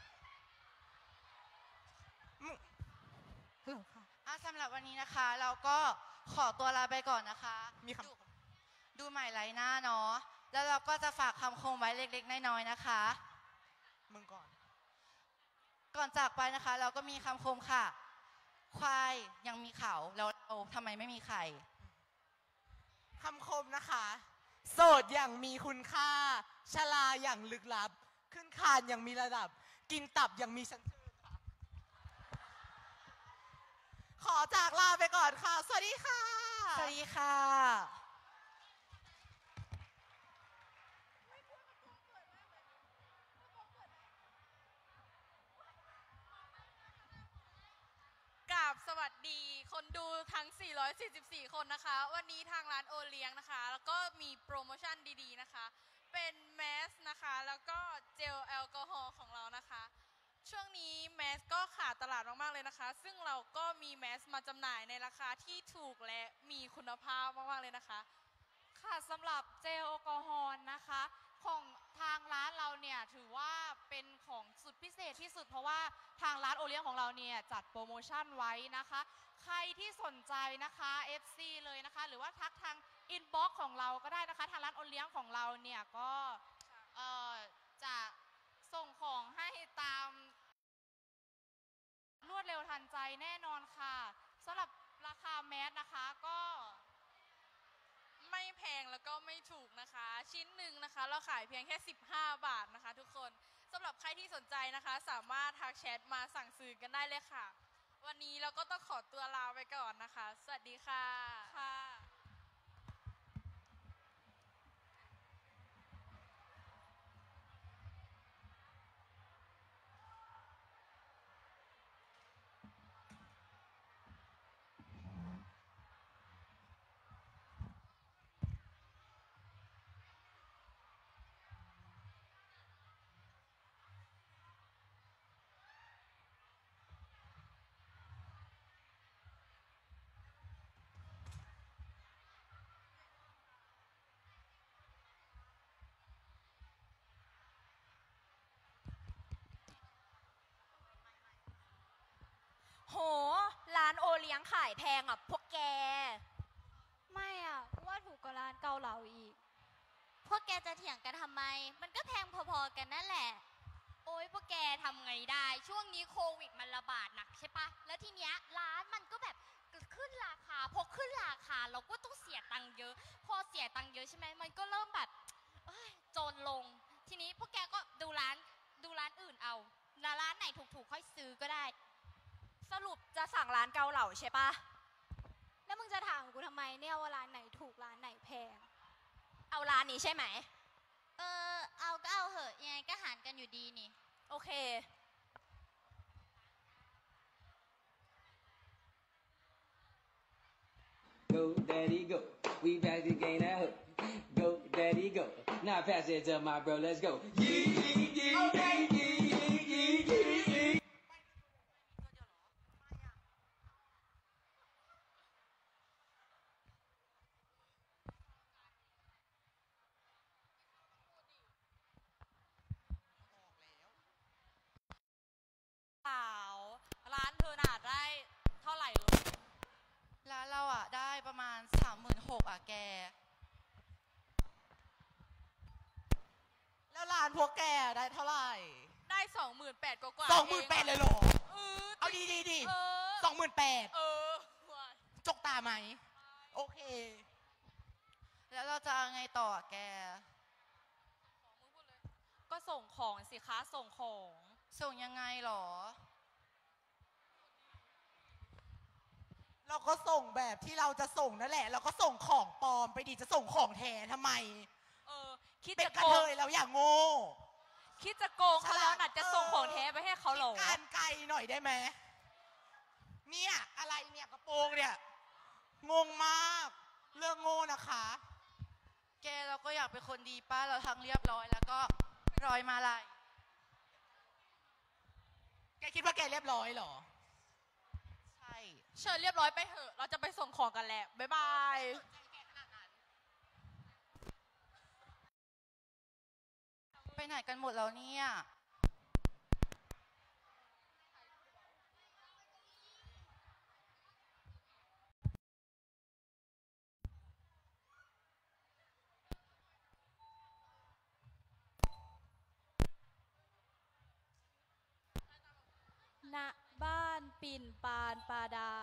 อ่ะสำหรับวันนี้นะคะ เราก็ขอตัวลาไปก่อนนะคะมีคดูดูใหม่ไลน์หน้าเนาะแล้วเราก็จะฝากคำคมไว้เล็กๆน้อยๆนะคะมึงก่อนก่อนจากไปนะคะ เราก็มีคำคมค่ะ ควายยังมีเขาแล้วเราทำไมไม่มีไข่คำคมนะคะ โสดอย่างมีคุณค่า ชราอย่างลึกลับ ขึ้นคานอย่างมีระดับ กินตับอย่างมีชั้นเชิงค่ะ ขอจากลาไปก่อนค่ะ สวัสดีค่ะสวัสดีค่ะกราบสวัสดีคนดูทั้ง สี่ร้อยสี่สิบสี่ คนนะคะ วันนี้ทางร้านโอเลี้ยงนะคะ แล้วก็มีโปรโมชั่นดีๆนะคะ เป็นแมสนะคะ แล้วก็เจลแอลกอฮอล์ของเรานะคะ ช่วงนี้แมสก็ขาดตลาดมากๆเลยนะคะ ซึ่งเราก็มีแมสมาจำหน่ายในราคาที่ถูกและมีคุณภาพมากๆเลยนะคะค่ะสำหรับเจลแอลกอฮอล์นะคะของทางร้านเราเนี่ยถือว่าเป็นของสุดพิเศษที่สุดเพราะว่าทางร้านโอเลี้ยงของเราเนี่ยจัดโปรโมชั่นไว้นะคะ ใครที่สนใจนะคะ เอฟ ซี เลยนะคะหรือว่าทักทางอินบ็อกซ์ของเราก็ได้นะคะทางร้านโอเลี้ยงของเราเนี่ยก็เอ่อจะส่งของให้ตามรวดเร็วทันใจแน่นอนค่ะสำหรับราคาแมสนะคะก็ไม่แพงแล้วก็ไม่ถูกนะคะ ชิ้นหนึ่งนะคะ เราขายเพียงแค่สิบห้าบาทนะคะ ทุกคนสำหรับใครที่สนใจนะคะ สามารถทักแชทมาสั่งซื้อกันได้เลยค่ะ วันนี้เราก็ต้องขอตัวลาไปก่อนนะคะ สวัสดีค่ะค่ะายแพงอ่ะพวกแกไม่อ่ะว่าถูกกว่าร้านเกาเหลาอีกพวกแกจะเถียงกันทำไม มันก็แพงพอๆกันนั่นแหละ โอ๊ยพวกแกทำไงได้ ช่วงนี้โควิดมันระบาดหนักใช่ปะแล้วทีเนี้ยร้านมันก็แบบขึ้นราคาพอขึ้นราคาเราก็ต้องเสียตังค์เยอะ พอเสียตังค์เยอะใช่ไหมมันก็เริ่มแบบเอ้ยจนลง ทีนี้พวกแกก็ดูร้านดูร้านอื่นเอาร้านไหนถูกๆค่อยซื้อก็ได้สรุปจะสั่งร้านเกาเหลาใช่ปะแล้วมึงจะถามกูทำไมเนี่ยว่าร้านไหนถูกร้านไหนแพงเอาร้านนี้ใช่ไหมเออเอาก็เอาเหอะยังไงก็หารกันอยู่ดีนี่โอเค Go daddy go we back to gain that hook Go daddy go now pass it to my bro let's go Yee yee yee yee yee yee yee yee สาวร้านเธอน่ะได้เท่าไหร่เออร้านเราอ่ะได้ประมาณสามหมื่นหกอ่ะแกแล้วร้านพวกแกได้เท่าไหร่ได้สองหมื่นแปดกว่าสองหมื่นแปดเลยเหรอเออเอาดีดีดีเออสองหมื่นแปดเออจกตาไหม โอเคแล้วเราจะเอาไงต่ออ่ะแกก็ส่งของสิคะส่งของส่งยังไงหรอเราก็ส่งแบบที่เราจะส่งนั่นแหละ เราก็ส่งของปลอมไปดิจะส่งของแท้ทำไมเออคิดเป็นจะกระโกเทงยแล้วอย่างโง่คิดจะโกงเขาแล้วน่ะจะส่งของแท้ไปให้เขาเหรอคิดการไกลหน่อยได้ไหมเนี่ยอะไรเนี่ยกระโปรงเนี่ยงงมากเรื่องโง่นะคะแกเราก็อยากเป็นคนดีป้าเราทั้งเรียบร้อยแล้วก็ร้อยมาลายแกคิดว่าแกเรียบร้อยเหรอใช่เชิญเรียบร้อยไปเถอะเราจะไปส่งของกันแล้วบ๊ายบายไปไหนกันหมดแล้วเนี่ยณบ้านปิ่นปานปาดา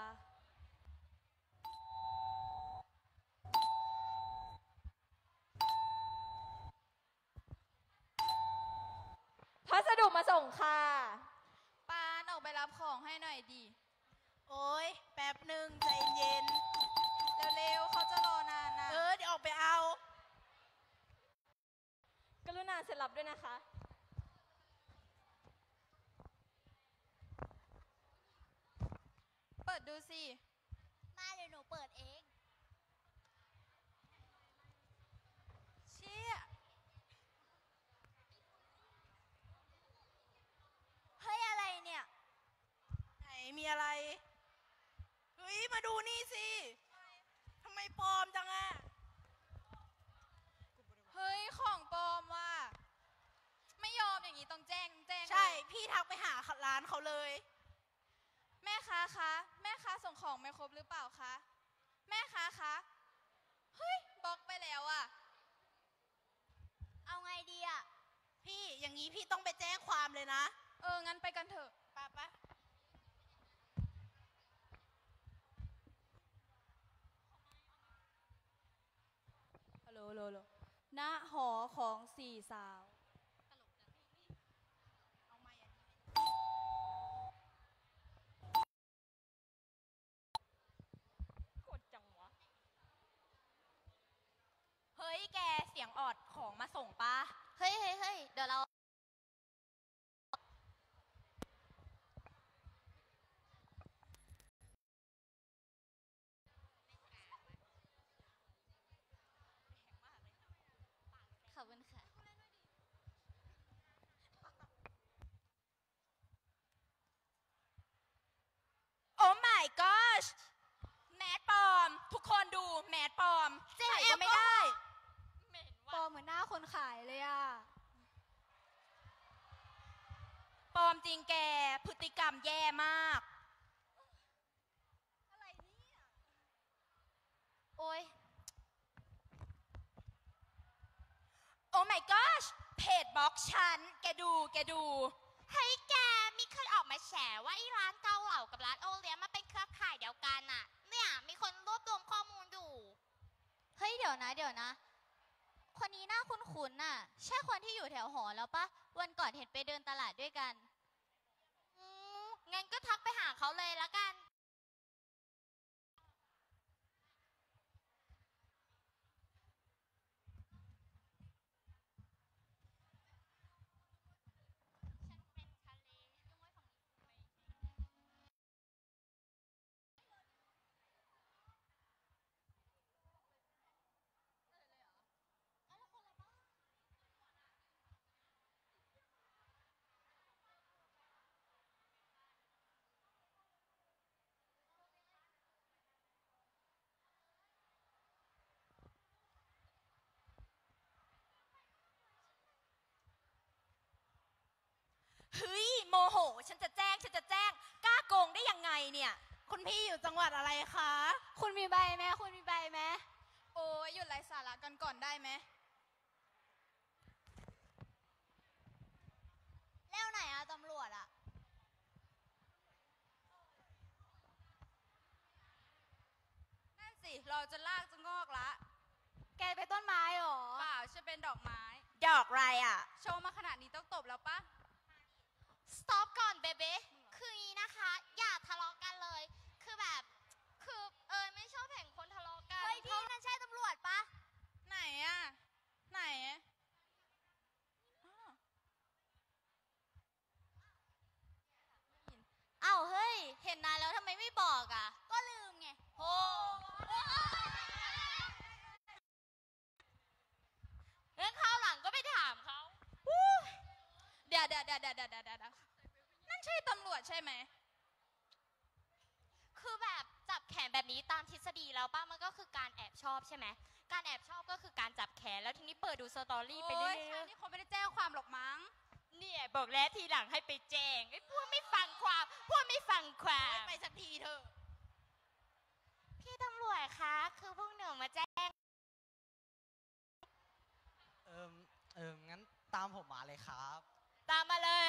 พัสดุมาส่งค่ะปานออกไปรับของให้หน่อยดิโอ้ยแป๊บหนึ่งใจเย็นเร็วๆเขาจะรอนานนะเออเดี๋ยวออกไปเอากรุณาเซ็นรับด้วยนะคะเปิดดูสิมาเดี๋ยวหนูเปิดเองเชี่ยเฮ้ยอะไรเนี่ยไหนมีอะไร เฮ้ยมาดูนี่สิทำไมปลอมจังอะเฮ้ยของปลอมว่ะ ไม่ยอมอย่างนี้ต้องแจ้งแจ้งใช่เลยพี่ทักไปหาร้านเขาเลยแม่ค้าคะแม่ค้าส่งของไม่ครบหรือเปล่าคะแม่ค้าคะเฮ้ยบล็อกไปแล้วอะเอาไงดีอะพี่อย่างนี้พี่ต้องไปแจ้งความเลยนะเอองั้นไปกันเถอะไปไปฮัลโหลฮัลโหลฮัลโหลณหอของสี่สาวกดจังวะเฮ้ยแกเสียงออดของมาส่งปะเฮ้ยเฮ้ยเฮ้ยเดี๋ยวเรา ขอบคุณค่ะโอ้ my gosh แมสปลอม ทุกคนดูแมสปลอมใส่ก็ไม่ได้ปลอมเหมือนหน้าคนขายเลยอ่ะปลอมจริงแก พฤติกรรมแย่มากอะไรเนี่ยแกดูเฮ้ยแกมีคนออกมาแฉว่าไอ้ร้านเกาเหลากับร้านโอเลี้ยงมาเป็นเครือข่ายเดียวกันอะเนี่ยมีคนรวบรวมข้อมูลอยู่เฮ้ยเดี๋ยวนะเดี๋ยวนะคนนี้หน้าคุ้นๆน่ะใช่คนที่อยู่แถวหอแล้วปะวันก่อนเห็นไปเดินตลาดด้วยกันอืมงั้นก็ทักไปหาเขาเลยละกันเฮ้ยโมโหฉันจะแจ้งฉันจะแจ้งกล้าโกงได้ยังไงเนี่ยคุณพี่อยู่จังหวัดอะไรคะคุณมีใบไหมคุณมีใบไหมโอ้ยหยุดไร้สาระกันก่อนได้ไหมแล้วไหนอะตำรวจอะนั่นสิเราจะลากจะงอกละแกไปต้นไม้หรอเปล่าฉันเป็นดอกไม้ดอกอะไรอะโชว์มาขนาดนี้ต้องตบแล้วปะstop ก่อนเบเบ้คืองี้นะคะอย่าทะเลาะกันเลยคือแบบคือเออไม่ชอบเห็นคนทะเลาะกันเฮ้ยพี่นั่นใช่ตำรวจปะไหนอะไหนอ้าวเฮ้ยเห็นนานแล้วทำไมไม่บอกอะก็ลืมไงโหงั้นคราวหลังก็ไปถามเขาเดี๋ยวเดี๋ยวเดี๋ยวเดี๋ยวเดี๋ยวเดี๋ยวนั่นใช่ตำรวจใช่ไหมคือแบบจับแขนแบบนี้ตามทฤษฎีแล้วป้ามันก็คือการแอบชอบใช่ไหมการแอบชอบก็คือการจับแขนแล้วทีนี้เปิดดูสตอรี่ไปเรื่อยๆนี่คงไม่ได้แจ้งความหรอกมั้งเนี่ยบอกแล้วทีหลังให้ไปแจ้งไอ้พวกไม่ฟังความพวกไม่ฟังความไปสักทีเถอะพี่ตำรวจคะคือพวกหนูมาแจ้งเอิมเอิมงั้นตามผมมาเลยครับตามมาเลย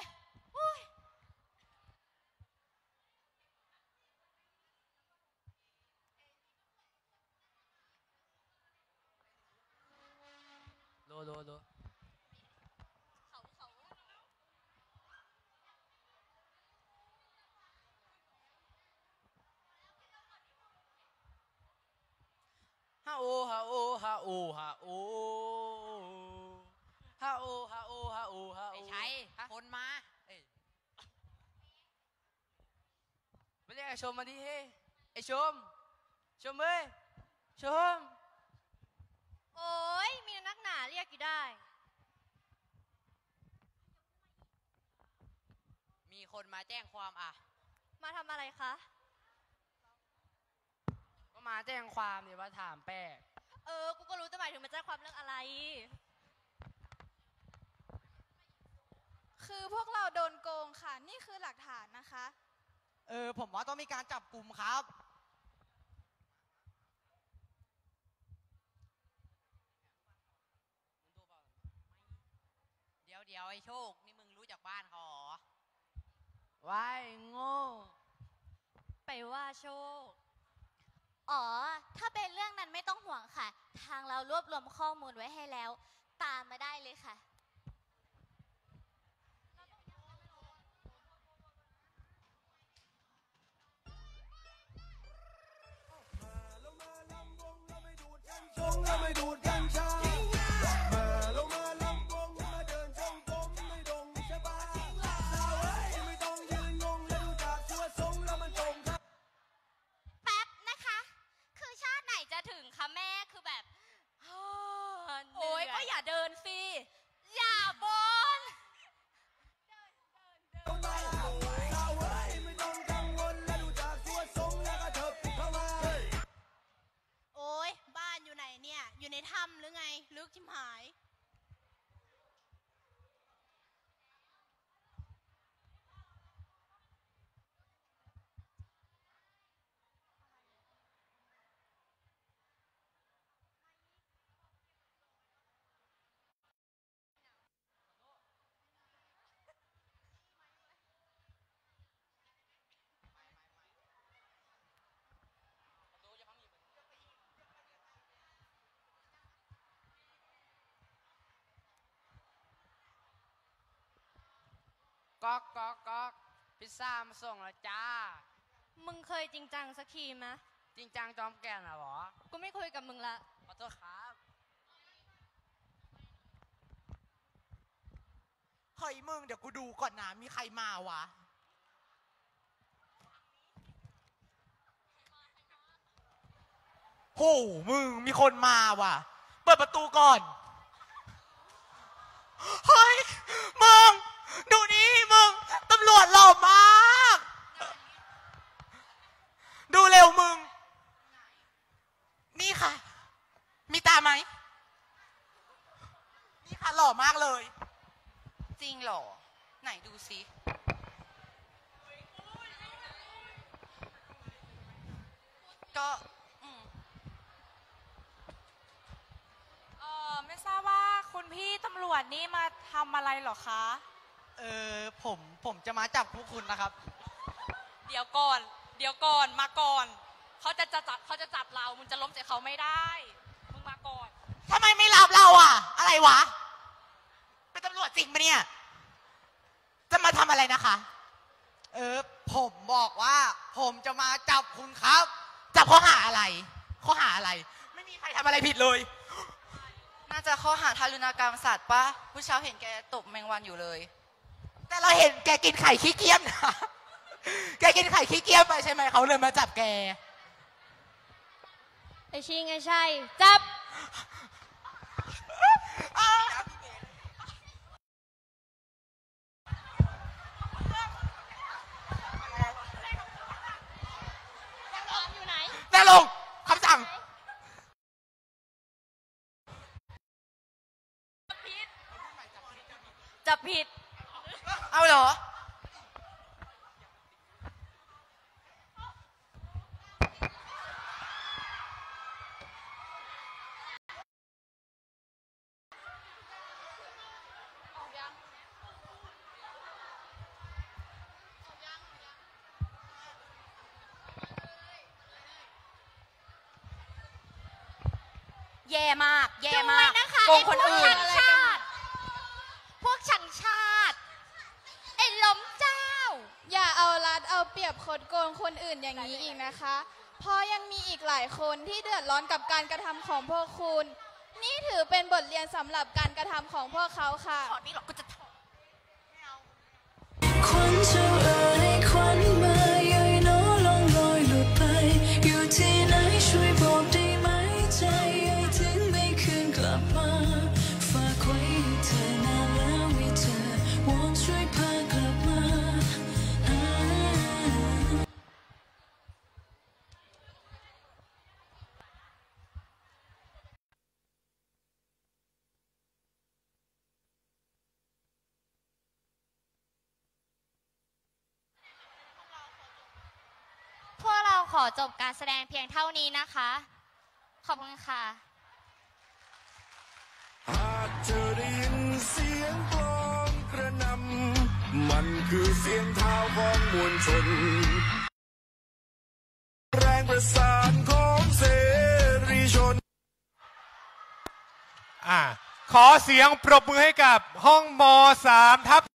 โลโลโลฮาโอฮาโอฮาโอฮาโอฮาโอฮาโอฮาโอฮาโอไอ้ชัยคนมาเอ้ยไปเรียกไอ้ชมมาดิเฮ้ไอ้ชมชมเอ้ยชมโอ้ยมีนักหนาเรียกอยู่ได้มีคนมาแจ้งความอ่ะมาทำอะไรคะก็มาแจ้งความเนี่ยว่าถามแป้เออกูก็รู้จะหมายถึงมาแจ้งความเรื่องอะไรคือพวกเราโดนโกงค่ะนี่คือหลักฐานนะคะเออผมว่าต้องมีการจับกลุ่มครับเดี๋ยวเดี๋ยวไอ้โชคนี่มึงรู้จักบ้านเขาหรอว้ายโง่ไปว่าโชคอ๋อถ้าเป็นเรื่องนั้นไม่ต้องห่วงค่ะทางเรารวบรวมข้อมูลไว้ให้แล้วตามมาได้เลยค่ะเราไม่ดูดกัญชามาลงมาลำวงมาเดินจงกรมไม่ดงชะบาไม่ต้องยืนงงและดูจากตัวทรงแล้วมันตรงครับแป๊บนะคะคือชาติไหนจะถึงคะแม่คือแบบโอ้ยก็อย่าเดินสิก๊อกก๊อกก๊อกพิซซ่ามาส่งแล้วจ้ามึงเคยจริงจังสักทีไหมจริงจังจอมแก่นเหรอกูไม่คุยกับมึงละขอโทษครับเฮ้ยมึงเดี๋ยวกูดูก่อนนะมีใครมาวะ โหมึงมีคนมาว่ะ เปิดประตูก่อน เฮ้ยมึงดูนี่มึงตำรวจหล่อมาก ดูเร็วมึง นี่ค่ะ มีตาไหม นี่ค่ะหล่อมากเลยจริงเหรอ ไหนดูซิก็อืมเออไม่ทราบว่าคุณพี่ตำรวจนี่มาทำอะไรเหรอคะเออผมผมจะมาจับพวกคุณนะครับเดี๋ยวก่อน เดี๋ยวก่อนมาก่อนเขาจะจะจับเขาจะจับเรามึงจะล้มใส่เขาไม่ได้มึงมาก่อนทำไมไม่รับเราอ่ะ อะไรวะ เป็นตำรวจจริงปะเนี่ย จะมาทำอะไรนะคะ เออ ผมบอกว่า ผมจะมาจับคุณครับ จับข้อหาอะไร ข้อหาอะไร ไม่มีใครทำอะไรผิดเลยน่าจะข้อหาทารุณกรรมสัตว์ปะผู้เช้าเห็นแกตบแมงวันอยู่เลยแต่เราเห็นแกกินไข่ขี้เกียจนะ แกกินไข่ขี้เกียจไปใช่ไหมเขาเลยมาจับแกไอชิงไอใช่ จับอยู่ไหนแต่ลงคำสั่งจับผิดเอาเหรอแย่มาก แย่ด้มาวยกนะคะโกงคนอื่นไพวกชังชาติ พวกชังชาติ ไอ้ล้มเจ้าอย่าเอารัดเอาเปรียบคดโกงคนอื่นอย่างนี้อีกนะคะ เพราะยังมีอีกหลายคนที่เดือดร้อนกับการกระทำของพวกคุณ นี่ถือเป็นบทเรียนสำหรับการกระทำของพวกเขาค่ะขอนี่หรอกกูจะควันเจ้าเอ๋ยควันมาใหญ่โน้ลองลอยหลุดไป อยู่ที่ไหนช่วยบอกได้ไหมใจใหญ่ถึงไม่คืนกลับมาฝากไว้ให้เธอนานแล้วไม่เจอวอนช่วยพากลับมาอ่าพวกเราขอจบการแสดงเพียงเท่านี้นะคะ ขอบคุณค่ะหากเธอได้ยินเสียงกลองกระหนำมันคือเสียงเท้าของมวลชน แรงประสานของเสรีชนอ่าขอเสียงปรบมือให้กับห้องมสามทับ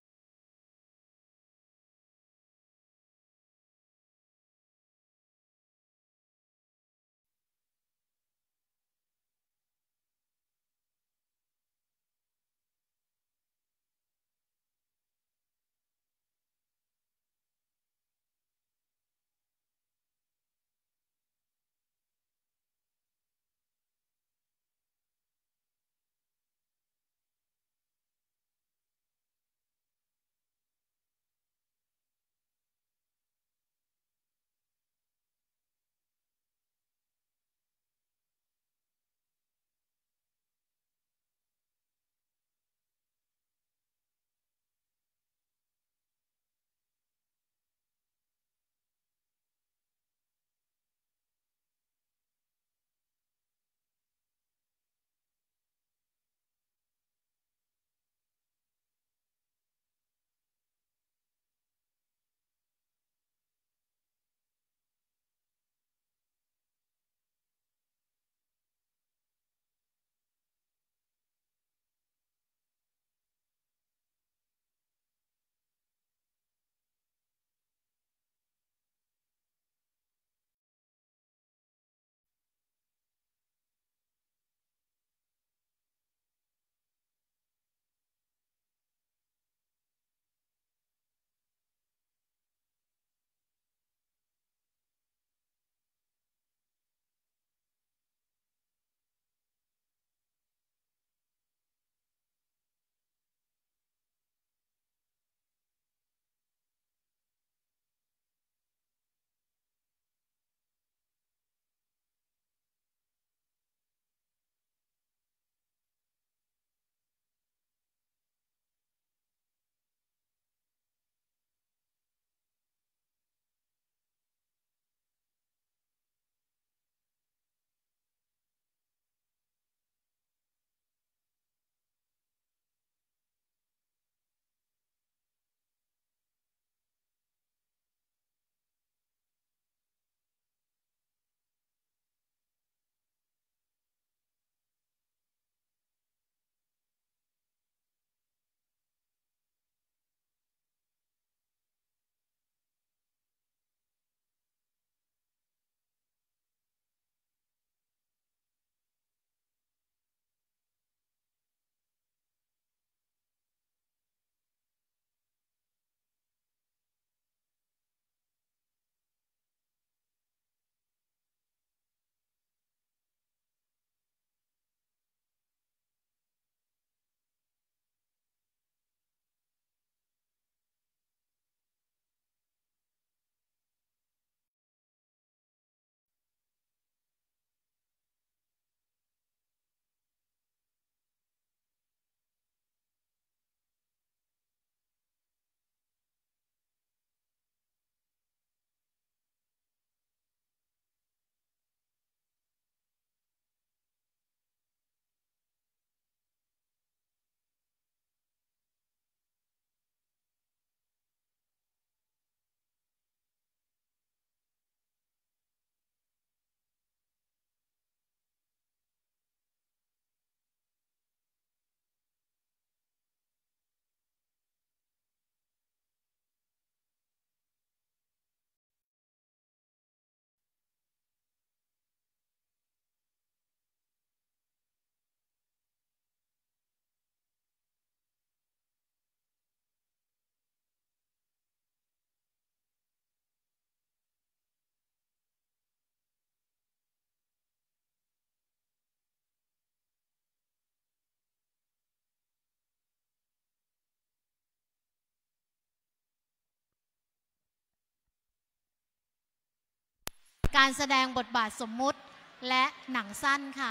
การแสดงบทบาทสมมุติและหนังสั้นค่ะ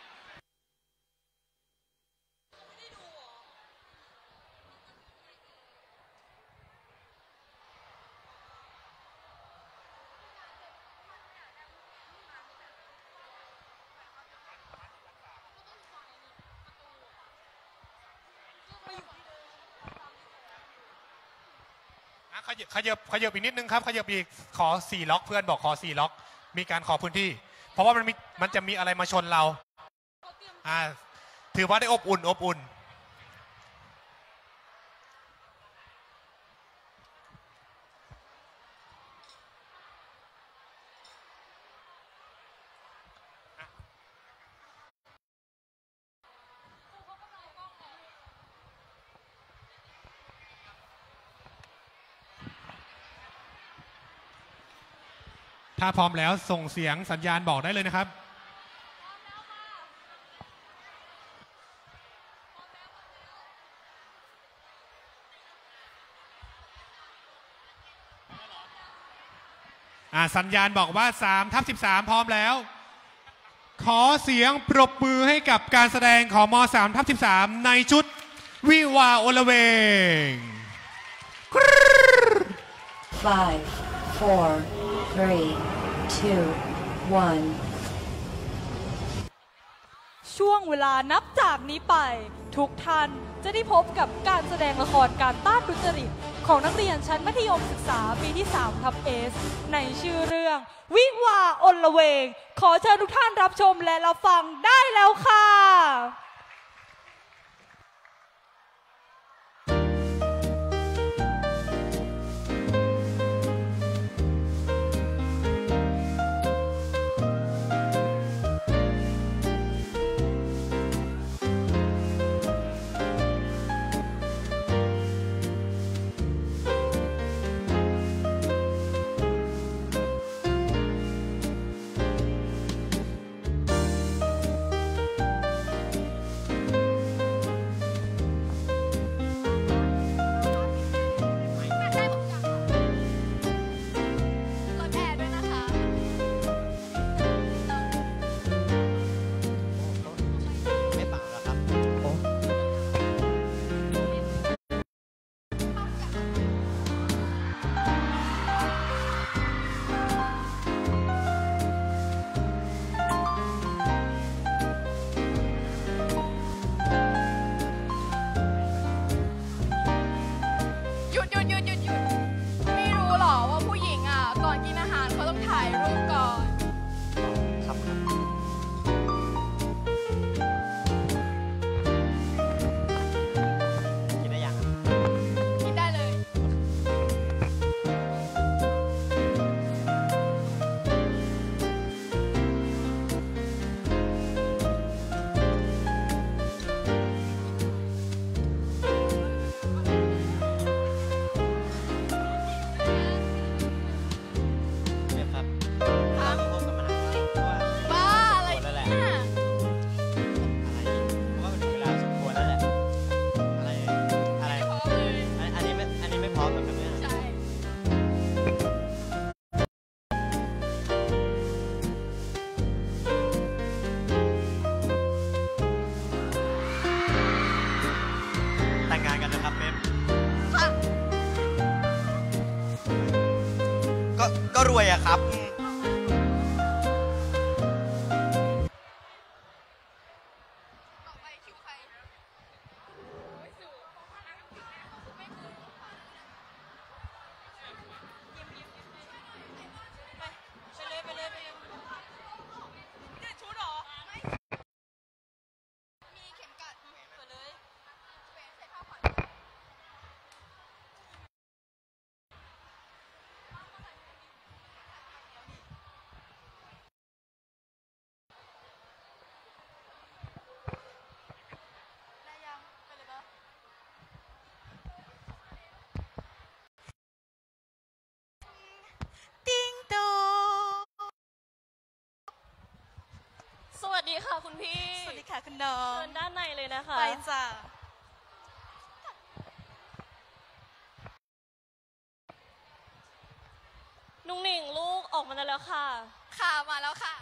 ขยับขยับขยับอีกนิดนึงครับขยับอีกขอสี่ล็อกเพื่อนบอกขอสี่ล็อกมีการขอพื้นที่เพราะว่ามันมีมันจะมีอะไรมาชนเราอ่าถือว่าได้อบอุ่นอบอุ่นถ้าพร้อมแล้วส่งเสียงสัญญาณบอกได้เลยนะครับอ่าสัญญาณบอกว่าสามทับสิบสามพร้อมแล้วขอเสียงปรบมือให้กับการแสดงของมสามทับสิบสามในชุดวิวาโอละเวง five four three two one ช่วงเวลานับจากนี้ไปทุกท่านจะได้พบกับการแสดงละครการต้านทุจริตของนักเรียนชั้นมัธยมศึกษาปีที่สามทับเอสในชื่อเรื่องวิวาอลเวงขอเชิญทุกท่านรับชมและรับฟังได้แล้วค่ะก็รวยอะครับสวัสดีค่ะคุณพี่สวัสดีค่ะคุณน้องเชิญด้านในเลยนะคะไปจ้ะนุ่งหนิงลูกออกมาได้แล้วค่ะค่ะมาแล้วค่ะ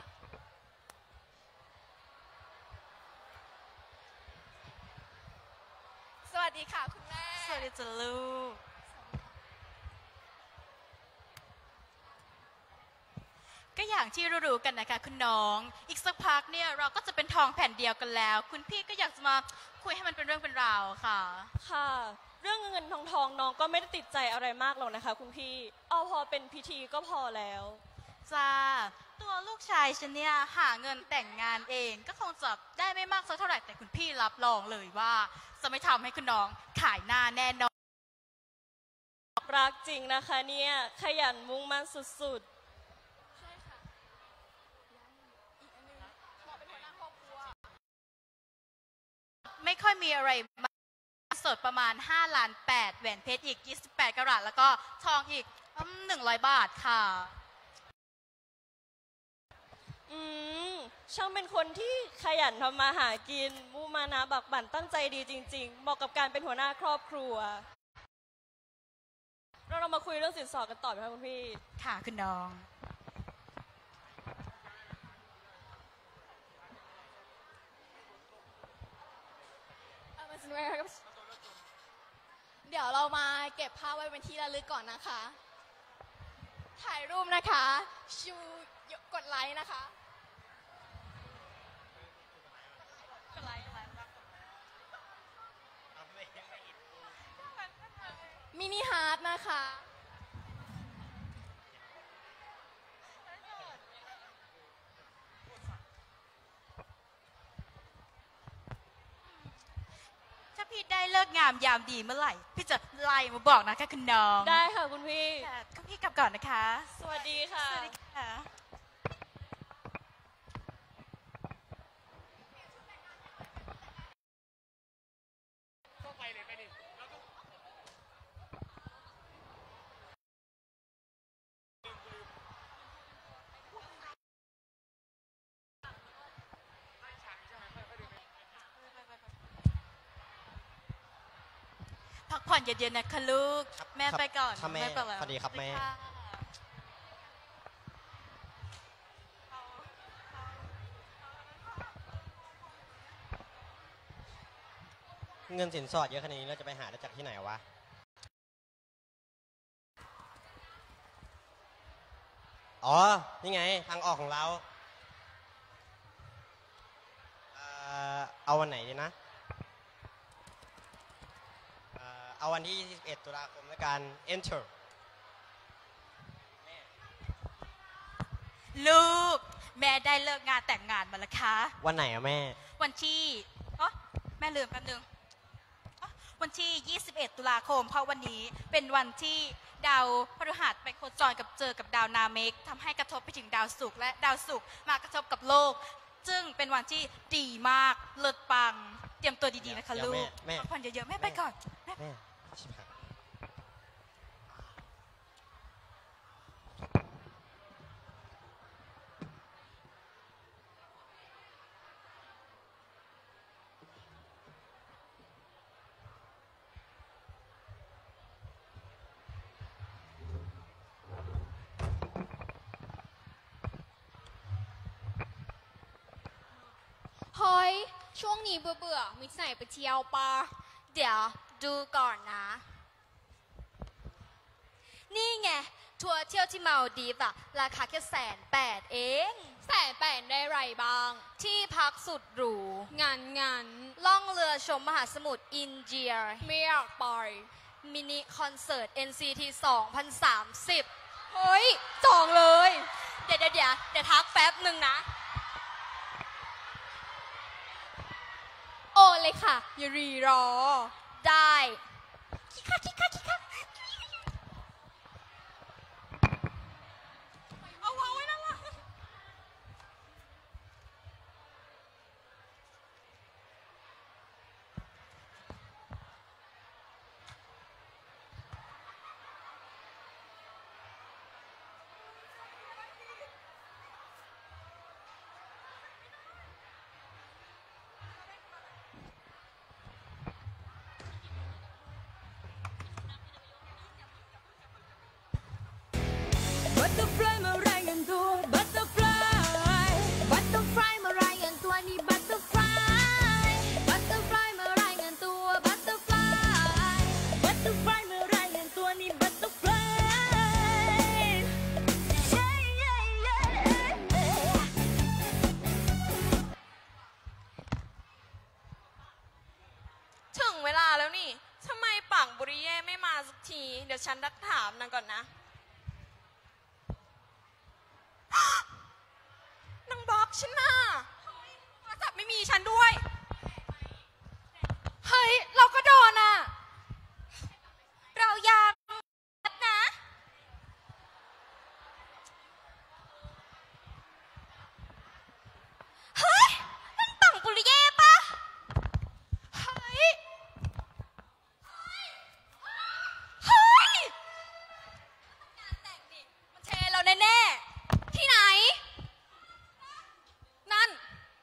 สวัสดีค่ะคุณแม่สวัสดีจ้ะลูกก็อย่างที่รู้ๆกันนะคะคุณน้อง อีกสักพักเนี่ยเราก็จะเป็นทองแผ่นเดียวกันแล้ว คุณพี่ก็อยากจะมาคุยให้มันเป็นเรื่องเป็นราวค่ะค่ะ เรื่องเงินทองทองน้องก็ไม่ได้ติดใจอะไรมากหรอกนะคะ คุณพี่ เอาพอเป็นพิธีก็พอแล้วจ้า ตัวลูกชายฉันเนี่ยหาเงินแต่งงานเองก็คงจะได้ไม่มากสักเท่าไหร่แต่คุณพี่รับรองเลยว่าจะไม่ทำให้คุณน้องขายหน้าแน่นอนรักจริงนะคะเนี่ยขยันมุ่งมั่นสุดไม่ค่อยมีอะไรมากสดประมาณห้าล้านแปดแหวนเพชรอีกยี่สิบแปดกะรัตแล้วก็ทองอีกหนึ่งร้อยบาทค่ะๆ อืมช่างเป็นคนที่ขยันทำมาหากินมุมานะบักบั่นตั้งใจดีจริงๆเหมาะกับการเป็นหัวหน้าครอบครัว เราเรามาคุยเรื่องสินสอดกันต่อไหมคะคุณพี่ค่ะคุณน้องเดี๋ยวเรามาเก็บภาพไว้เป็นที่ระลึกก่อนนะคะ ถ่ายรูปนะคะ ชูกดไลค์นะคะ มินิฮาร์ดนะคะถ้าพี่ได้เลิกงามยามดีเมื่อไหร่ พี่จะไล่มาบอกนะคะคุณน้องได้ค่ะคุณพี่คุณพี่กลับก่อนนะคะสวัสดีค่ะสวัสดีค่ะ พักผ่อนเย็นๆนะคะลูก แม่ไปก่อนครับแม่ไปแล้วสวัสดีครับแม่ค่ะเงินสินสอดเยอะขนาดนี้เราจะไปหาได้จากที่ไหนวะ อ๋อ นี่ไงทางออกของเรา เอ่อ เอาวันไหนดีนะ เอ่อ เอาวันที่ยี่สิบเอ็ดตุลาคมแล้วกัน enter ลูก แม่ได้เลิกงานแต่งงานมาแล้วคะวันไหนอะแม่วันที่อ๋อแม่ลืมแป๊บนึงอ๋อวันที่ ยี่สิบเอ็ด ตุลาคม เพราะวันนี้เป็นวันที่ดาวพฤหัสไปโคจรกับเจอกับดาวนาเมกทำให้กระทบไปถึงดาวศุกร์และดาวศุกร์มากระทบกับโลก ซึ่งเป็นวันที่ดีมากเลิศปัง เตรียมตัวดีๆนะคะเดี๋ยวลูกแม่แม่พักผ่อนเยอะๆแม่ไปก่อนแม่ชิบหายเฮ้ย ช่วงนี้เบื่อเบื่อๆมิสไหนไปเที่ยวปะเดี๋ยวดูก่อนนะ นี่ไง ทัวร์เที่ยวที่มาลดีฟอะราคาแค่แสนแปดเอง แสนแปดได้ไรบ้าง ที่พักสุดหรู งานงานล่องเรือชมมหาสมุทรอินเดียไม่อยากไปมินิคอนเสิร์ต เอ็น ซี ที สองพันสามสิบ เฮ้ย จองเลย เดี๋ยวเดี๋ยวเดี๋ยวเดี๋ยวทักแป๊บหนึ่งนะ โอนเลยค่ะ อย่ารีรอ ได้คิกคักคิกคักคิกคักเอาวางไว้นั่นล่ะเตัว butterfly butterfly มารายงานตัวนี่ butterfly butterfly มารายงานตัว butterfly butterfly มารายงานตัวนี่ butterfly ถึงเวลาแล้วนี่ทำไมปังบุริเย่ไม่มาสักที เดี๋ยวฉันรักถามนางก่อนนะ นางบอกฉันมาโทรศัพท์ไม่มีฉันด้วยเฮ้ย เราก็โดนอ่ะ เราอยากนะ เฮ้ยนั่นปังปุริเย่ปะเฮ้ย เฮ้ย มันเทเราแน่ๆ ที่ไหน นั่น ไป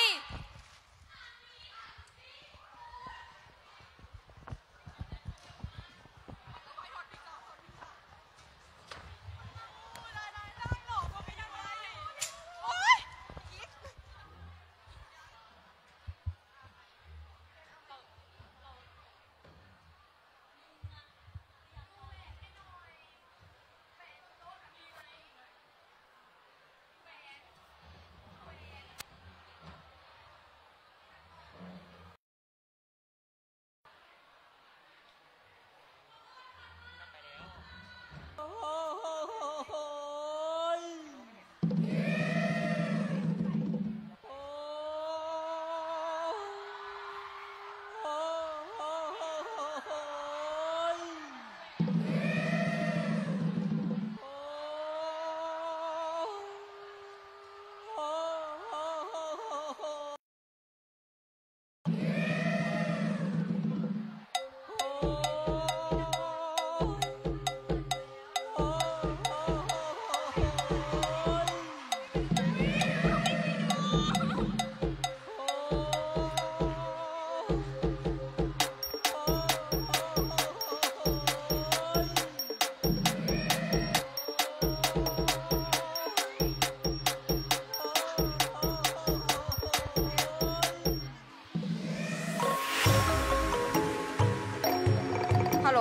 ฮัลโหล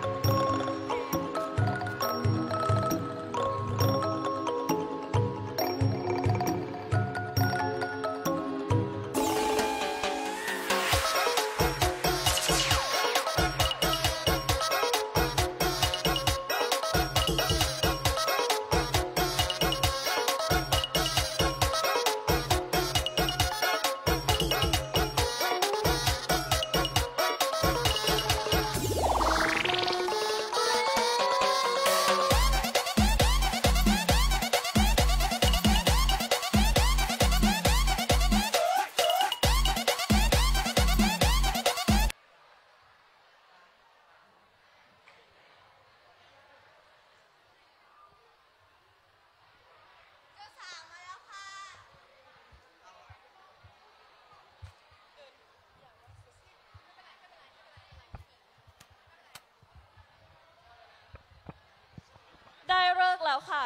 ได้เลิกแล้วค่ะ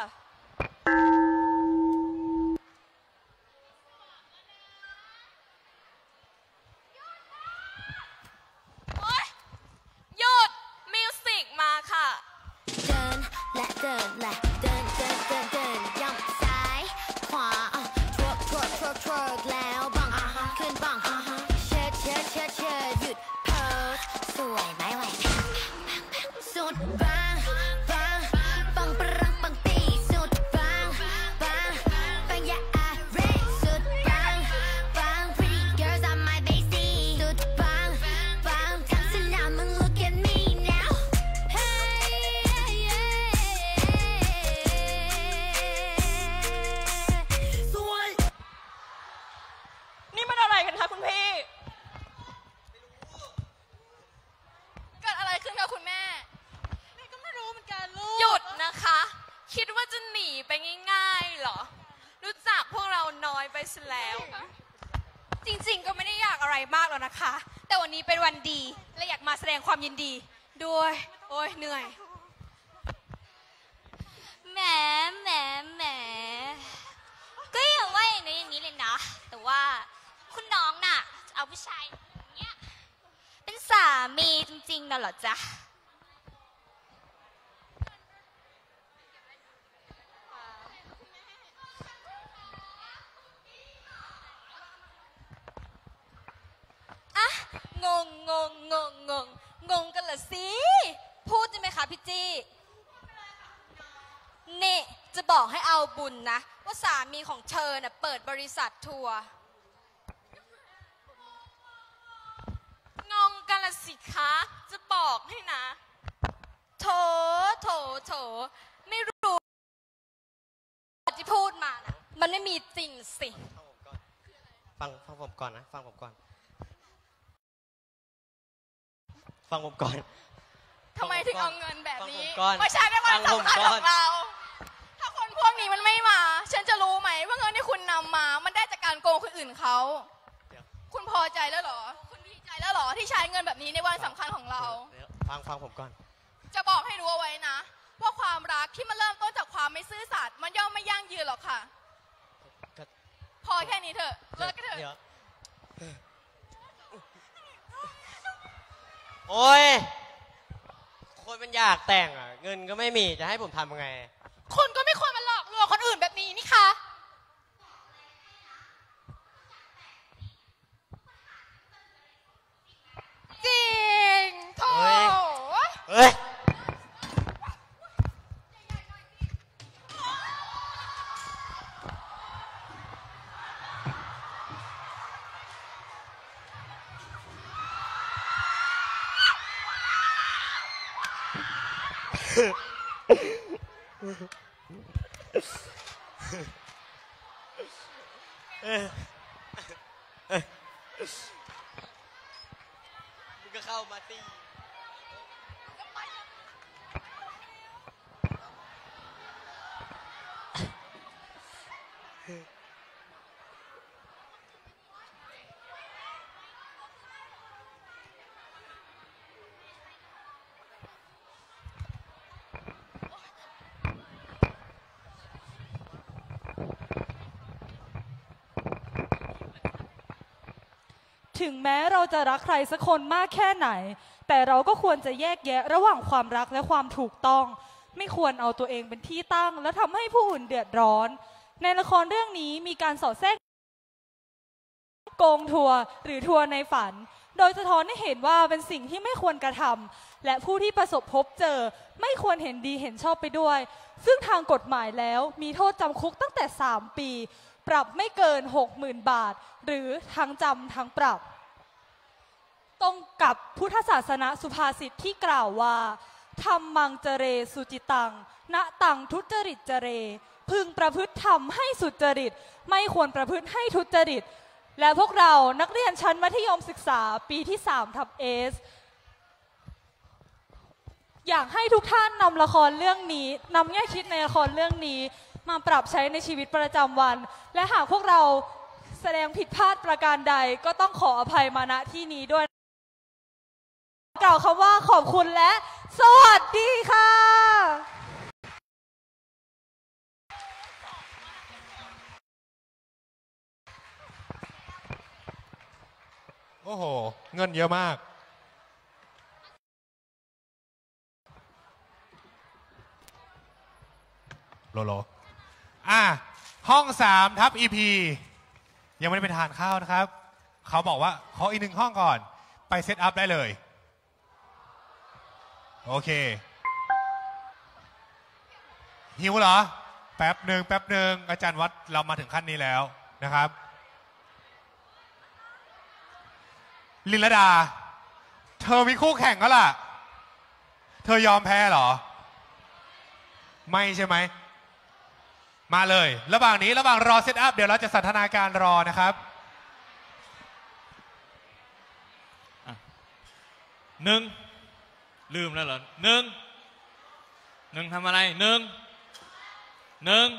โอ๊ย หยุด มิวสิกมาค่ะเดินและเดินและเดินเดินเดินเดินย่ำซ้ายขวาทวกทวกทวกทวกแล้วบังขึ้นบังเชิดเชิดเชิดเชิดหยุดโพสสวยไหมไหวสุดบังบังบังปรังบังตีสุดบังบังบังอย่าอาเรสุดบังบัง pretty girls on my basie สุดบังบังทั้งสนามมึง look at me now heyสวยนี่มันอะไรกันคะคุณพี่เกิดอะไรขึ้นกับคุณแม่แม่ก็ไม่รู้เหมือนกันลูกหยุดนะคะ คิดว่าจะหนีไปง่ายๆเหรอ รู้จักพวกเราน้อยไปซะแล้วจริงๆก็ไม่ได้อยากอะไรมากหรอกนะคะ แต่วันนี้เป็นวันดีและอยากมาแสดงความยินดีด้วย โอ้ยเหนื่อยแหมแหมแหมน่ะเหรอจ๊ะอะงงงงงงงงงงกันเหรอสิพูดใช่ไหมคะพี่จี้นี่จะบอกให้เอาบุญนะว่าสามีของเธอน่ะเปิดบริษัททัวร์งงกันละสิคะจะบอกให้นะโถโถโถไม่รู้ที่พูดมานะมันไม่มีจริงสิฟังฟังผมก่อนนะฟังผมก่อนฟังผมก่อนทำไมถึงเอาเงินแบบนี้ฟังผมก่อนไม่ใช่ไม่ว่าฟังผมสำคัญก่ขอนองเรา ถ้าคนพวกนี้มันไม่มา ฉันจะรู้ไหมว่าเงินที่คุณนำมา มันได้จากการโกงคนอื่นเขา คุณพอใจแล้วเหรอ คุณดีใจแล้วเหรอที่ใช้เงินแบบนี้ในวันสำคัญของเราเดี๋ยวฟังฟังผมก่อนจะบอกให้รู้เอาไว้นะว่าความรักที่มันเริ่มต้นจากความไม่ซื่อสัตย์มันย่อมไม่ยั่งยืนหรอกค่ะก็พอแค่นี้เถอะเลิกกันเถอะเดี๋ยวโอ้ยคนมันอยากแต่งอ่ะเงินก็ไม่มีจะให้ผมทำยังไงคุณก็ไม่ควรมาหลอกลวงคนอื่นแบบนี้นี่คะจริงโถเฮ้ย เฮ้ย มึงก็เข้ามาตีถึงแม้เราจะรักใครสักคนมากแค่ไหน แต่เราก็ควรจะแยกแยะระหว่างความรักและความถูกต้อง ไม่ควรเอาตัวเองเป็นที่ตั้งแล้วทำให้ผู้อื่นเดือดร้อน ในละครเรื่องนี้มีการสอดแทรกโกงทัวร์หรือทัวร์ในฝัน โดยสะท้อนให้เห็นว่าเป็นสิ่งที่ไม่ควรกระทำและผู้ที่ประสบพบเจอไม่ควรเห็นดีเห็นชอบไปด้วย ซึ่งทางกฎหมายแล้วมีโทษจำคุกตั้งแต่สามปีปรับไม่เกิน หกหมื่น บาทหรือทั้งจำทั้งปรับตรงกับพุทธศาสนาสุภาษิตที่กล่าวว่าธรรมังเจเรสุจิตังณตังทุจริตเจเรพึงประพฤติธรรมให้สุจริตไม่ควรประพฤติให้ทุจริตและพวกเรานักเรียนชั้นมัธยมศึกษาปีที่สามทับเอสอยากให้ทุกท่านนำละครเรื่องนี้นำแง่คิดในละครเรื่องนี้มาปรับใช้ในชีวิตประจำวันและหากพวกเราแสดงผิดพลาดประการใดก็ต้องขออภัยมาณที่นี้ด้วยกล่าวคำว่าขอบคุณและสวัสดีค่ะโอ้โห เงินเยอะมาก โลโล อ่ะ ห้องสามทับอีพียังไม่ได้ไปทานข้าวนะครับ เขาบอกว่าขออีกหนึ่งห้องก่อน ไปเซตอัพได้เลย โอเค หิวเหรอ แป๊บหนึ่งแป๊บหนึ่งอาจารย์วัดเรามาถึงขั้นนี้แล้วนะครับ ลินลดา เธอมีคู่แข่งก็ล่ะ เธอยอมแพ้เหรอ ไม่ใช่ไหม มาเลย ระหว่างนี้ระหว่างรอเซตอัพเดี๋ยวเราจะสันทนาการรอนะครับหนึ่งลืมแล้วเหรอหนึ่งหนึ่งทำอะไรหนึ่งหนึ่ง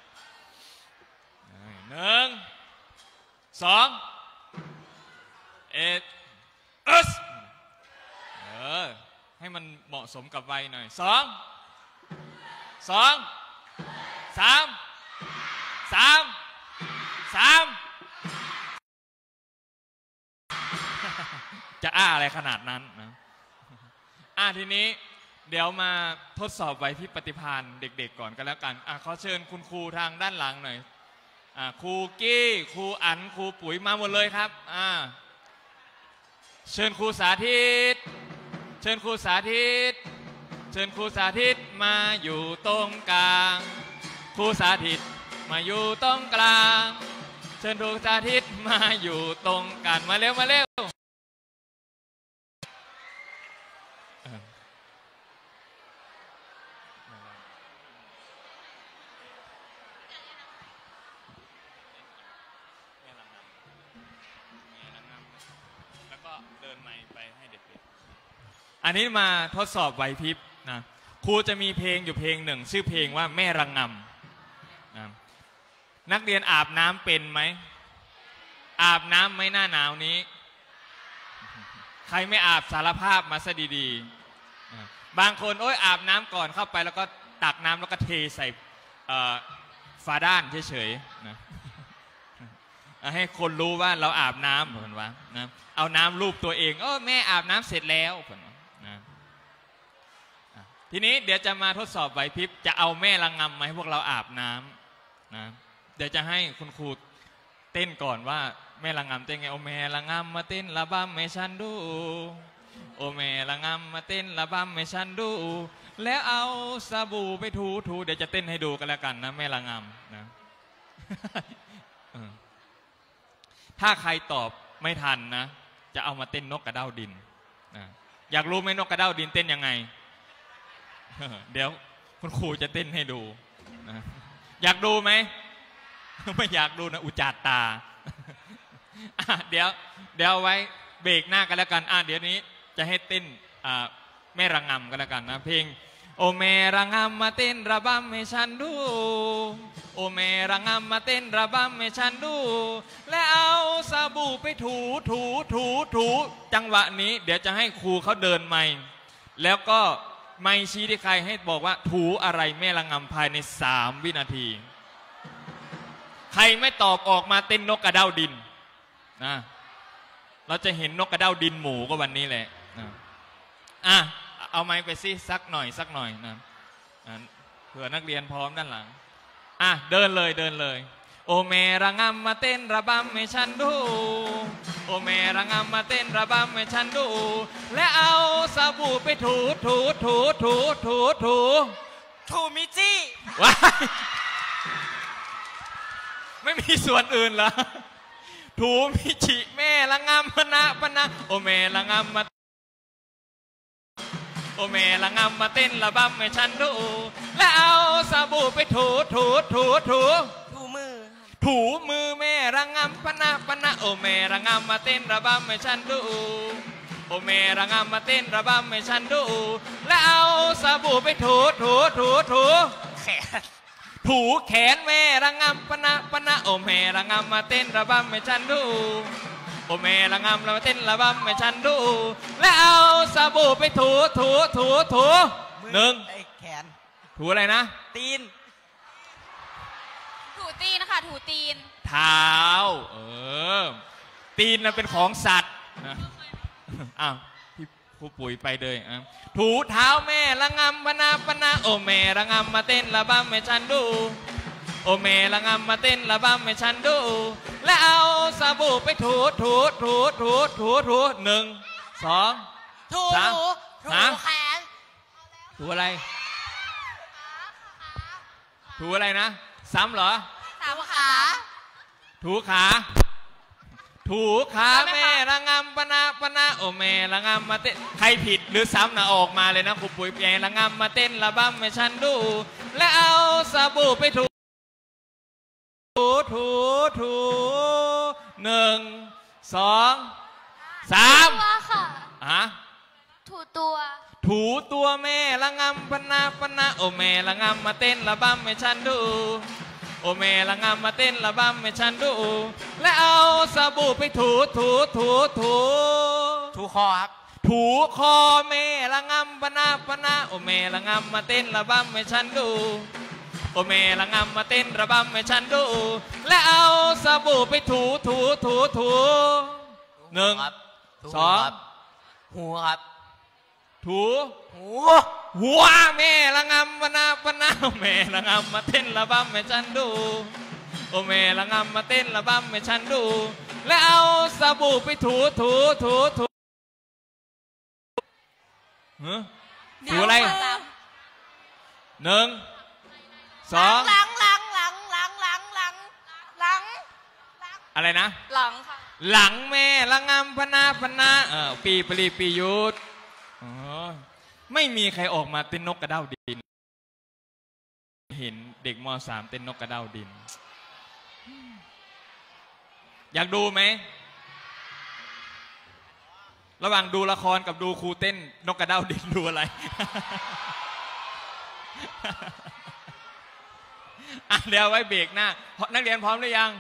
หนึ่งสองเอ็ดเอสเออให้มันเหมาะสมกับวัยหน่อยสองสองสามสามสามจะอ้าอะไรขนาดนั้นนะอ่ะทีนี้เดี๋ยวมาทดสอบไว้ที่ปฏิภาณเด็กๆก่อนกันแล้วกันอ่ะขอเชิญคุณครูทางด้านหลังหน่อยอ่ะครูกี้ครูอั๋นครูปุ๋ยมาหมดเลยครับอ่ะเชิญครูสาธิตเชิญครูสาธิตเชิญครูสาธิตมาอยู่ตรงกลางครูสาธิตมาอยู่ตรงกลางเชิญครูสาธิตมาอยู่ตรงกันมาเร็วมาเร็วแล้วก็เดินไมค์ไปให้เด็กๆอันนี้มาทดสอบไหวพริบนะครูจะมีเพลงอยู่เพลงหนึ่งชื่อเพลงว่าแม่ระงำนะนักเรียนอาบน้ำเป็นไหมอาบน้ำไหมหน้าหนาวนี้ใครไม่อาบสารภาพมาซะดีๆบางคนโอ้ยอาบน้ำก่อนเข้าไปแล้วก็ตักน้ำแล้วก็เทใส่ฝาด้านเฉยๆนะให้คนรู้ว่าเราอาบน้ำเหมือนว่านะเอาน้ำลูบตัวเองโอ้แม่อาบน้ำเสร็จแล้วเหมือนว่านะทีนี้เดี๋ยวจะมาทดสอบไหวพริบจะเอาแม่ระงำมาให้พวกเราอาบน้ำนะเดี๋ยวจะให้คุณครูเต้นก่อนว่าแม่ระงำเต้นไงโอแม่ระงำมาเต้นระบำให้ฉันดูโอแม่ระงำมาเต้นระบำให้ฉันดูแล้วเอาสบู่ไปถูถูเดี๋ยวจะเต้นให้ดูกันแล้วกันนะแม่ระงำนะถ้าใครตอบไม่ทันนะจะเอามาเต้นนกกระเด้าดินนะอยากรู้ไหมนกกระเด้าดินเต้นยังไงเดี๋ยวคุณครูจะเต้นให้ดูนะอยากดูไหมไม่อยากดูนะอุจจาตาเดี๋ยวเดี๋ยวไว้เบรกหน้ากันแล้วกันอ่ะเดี๋ยวนี้จะให้เต้นแม่ระงำกันแล้วกันนะเพลงโอแม่ระงำมาเต้นระบำให้ฉันดูโอแม่ระงำมาเต้นระบำให้ฉันดูและเอาสบู่ไปถูถูถูถูจังหวะนี้เดี๋ยวจะให้ครูเขาเดินไมค์แล้วก็ไมค์ชี้ที่ใครให้บอกว่าถูอะไรแม่ระงำภายในสามวินาทีใครไม่ตอบออกมาเต้นนกกระเด้าดินนะเราจะเห็นนกกระเด้าดินหมูก็วันนี้แหละนะอ่ะเอาไม้ไปสิสักหน่อยสักหน่อยนะเผื่อนักเรียนพร้อมด้านหลังอ่ะเดินเลยเดินเลยโอแม่ระงำมาเต้นระบำให้ฉันดูโอแม่ระงำมาเต้นระบำให้ฉันดูและเอาสบู่ไปถูถูถูถูถูถูถูมิจี้ว้ายไม่มีส่วนอื่นเหรอถูมิจิแม่ระงำปนะปนะโอแม่ระงำมาโอแม่ระงำมาเต้นระบำให้ฉันดูและเอาสบู่ไปถูถูถูถูถูมือถูมือแม่ระงำปนะปนะโอแม่ระงำมาเต้นระบำให้ฉันดูโอแม่ระงำมาเต้นระบำให้ฉันดูและเอาสบู่ไปถูถูถูถูแขนถูแขนแม่ระงำปนะปนะโอแม่ระงำมาเต้นระบำให้ฉันดูโอแม่ระงำมาเต้นระบำให้ฉันดูและเอาสบู่ไปถูถูถูถูหนึ่งแขนถูอะไรนะตีนถูตีนนะคะถูตีนเท้าเออตีนนะเป็นของสัตว์นะอ้าวพี่ครูปุ๋ยไปเลยอ่ะถูเท้าแม่ระงำปนะปนะโอแม่ระงำมาเต้นระบำให้ฉันดูโอแม่ระงำมาเต้นระบำให้ฉันดูและเอาสบู่ไปถูถูถูถูถูถูหนึ่งสองสามถูแขนถูอะไรถูอะไรนะซ้ำเหรอสามขาถูขาถูขาแม่ระงำปนะปนะโอแม่ระงำมาเต้นใครผิดหรือซ้ำนะออกมาเลยนะครูปุ๋ยแม่ระงำมาเต้นระบำให้ฉันดูและเอาสบู่ไปถูถูถูถูหนึ่งสองสามฮะถูตัวถูตัวแม่ระงำปนะปนะโอแม่ระงำมาเต้นระบำให้ฉันดูโอแม่ระงำมาเต้นระบำให้ฉันดูและเอาสบู่ไปถูถูถูถูถูคอครับถูคอแม่ระงำปนะปนะโอแม่ระงำมาเต้นระบำให้ฉันดูโอแม่ระงำมาเต้นระบำให้ฉันดูและเอาสบู่ไปถูถูถูถูหนึ่งสองหูครับถูหูหัวแม่ละงำวนาปนาแม่ละงำมาเต้นระบำให้ฉันดูโอแม่ละงำมาเต้นระบำให้ฉันดูแล้วเอาสบู่ไปถูถูถูถูฮะถูอะไรหนึ่งสองหลังหลังหลังหลังหลังหลังหลังอะไรนะหลังค่ะหลังแม่ละงำพนาพนาเออปีปรีปียุทธอ๋อไม่มีใครออกมาเต้นนกกระเด้าดินเห็นเด็กม.สามเต้นนกกระเด้าดินอยากดูไหมระหว่างดูละครกับดูครูเต้นนกกระเด้าดินดูอะไร อ่ะเดี๋ยวไว้เบรกหน้านักเรียนพร้อมหรือยัง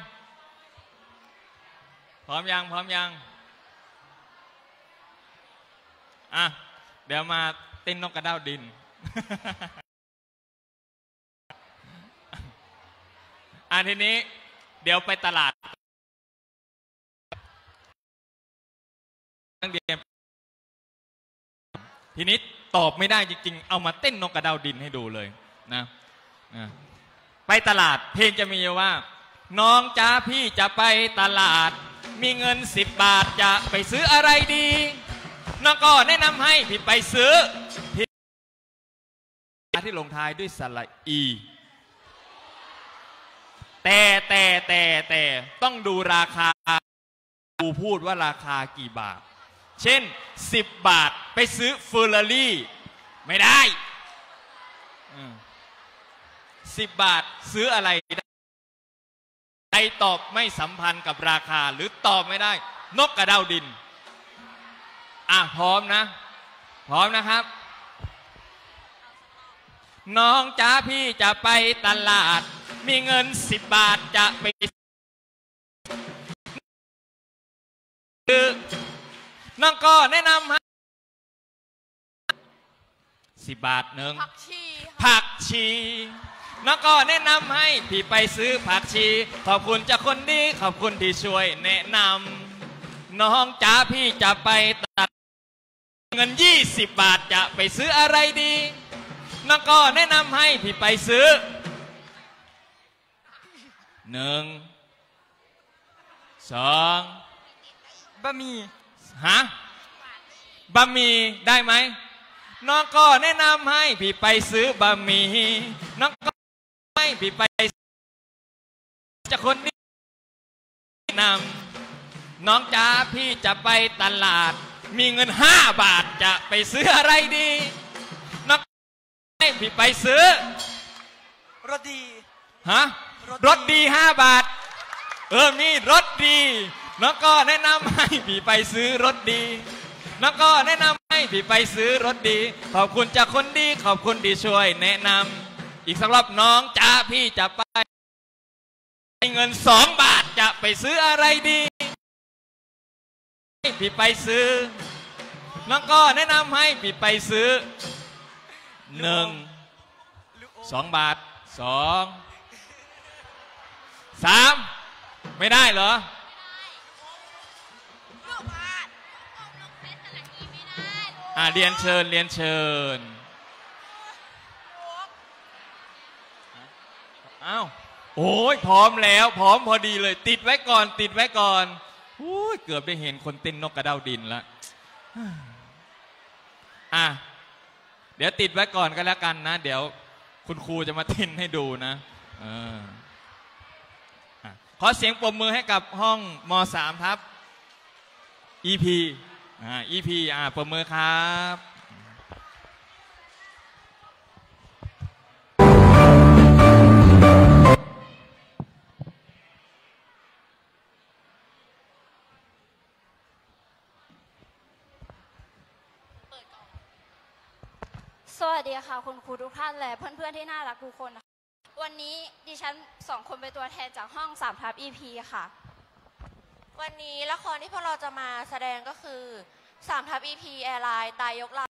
พร้อมยังพร้อมยังอ่ะเดี๋ยวมาเต้นนกกระเด้าดิน อ่ะทีนี้เดี๋ยวไปตลาดนักเรียนทีนี้ตอบไม่ได้จริงๆเอามาเต้นนกกระเด้าดินให้ดูเลยนะไปตลาดเพลงจะมีว่าน้องจ้าพี่จะไปตลาดมีเงินสิบบาทจะไปซื้ออะไรดีน้องก็แนะนำให้พี่ไปซื้อที่ที่ลงท้ายด้วยสระอีแต่แต่แต่แต่ต้องดูราคาดูพูดว่าราคากี่บาทเช่นสิบบาทไปซื้อเฟอร์รารี่ไม่ได้สิบบาทซื้ออะไรได้ใครตอบไม่สัมพันธ์กับราคาหรือตอบไม่ได้นกกระเด้าดินอ่ะพร้อมนะพร้อมนะครับน้องจ้าพี่จะไปตลาดมีเงินสิบบาทจะไปซื้อน้องก็แนะนำให้สิบบาทหนึ่งผักชีผักชีน้องก็แนะนำให้พี่ไปซื้อผักชีขอบคุณจากคนดีขอบคุณที่ช่วยแนะนำน้องจ้าพี่จะไปตัดเงินยี่สิบบาทจะไปซื้ออะไรดีน้องก็แนะนำให้พี่ไปซื้อหนึ่งสองบะหมี่ฮะบะหมี่ได้ไหมน้องก็แนะนำให้พี่ไปซื้อบะหมี่น้องก็ให้พี่ไปจากคนนี้นำน้องจ้าพี่จะไปตลาดมีเงินห้าบาทจะไปซื้ออะไรดีน้องให้พี่ไปซื้อรถดีฮะรถดีห้าบาทเออมีรถดีน้องก็แนะนำให้พี่ไปซื้อรถดีน้องก็แนะนำให้พี่ไปซื้อรถดีขอบคุณจากคนดีขอบคุณที่ช่วยแนะนำอีกสักรอบน้องจ้าพี่จะไปเงินสองบาทจะไปซื้ออะไรดีให้พี่ไปซื้อน้องก็แนะนำให้พี่ไปซื้อหนึ่งสองบาทสองสามไม่ได้เหรออ่าเรียนเชิญเรียนเชิญอ้าวโอ้ยพร้อมแล้วพร้อมพอดีเลยติดไว้ก่อนติดไว้ก่อนโอ้ยเกือบได้เห็นคนเต้นนกกระเด้าดินแล้วอ่ะเดี๋ยวติดไว้ก่อนก็แล้วกันนะเดี๋ยวคุณครูจะมาเต้นให้ดูนะเออขอเสียงปรบมือให้กับห้องม.สาม ครับ อี พี อ่า อี พี อ่าปรบมือครับสวัสดีค่ะคุณครูทุกท่านและเพื่อนๆที่น่ารักทุกคนนะคะวันนี้ดิฉันสองคนเป็นตัวแทนจากห้องสามทับ อี พี ค่ะวันนี้ละครที่พวกเราจะมาแสดงก็คือสามทับ อี พี แอร์ไลน์ตายยกลา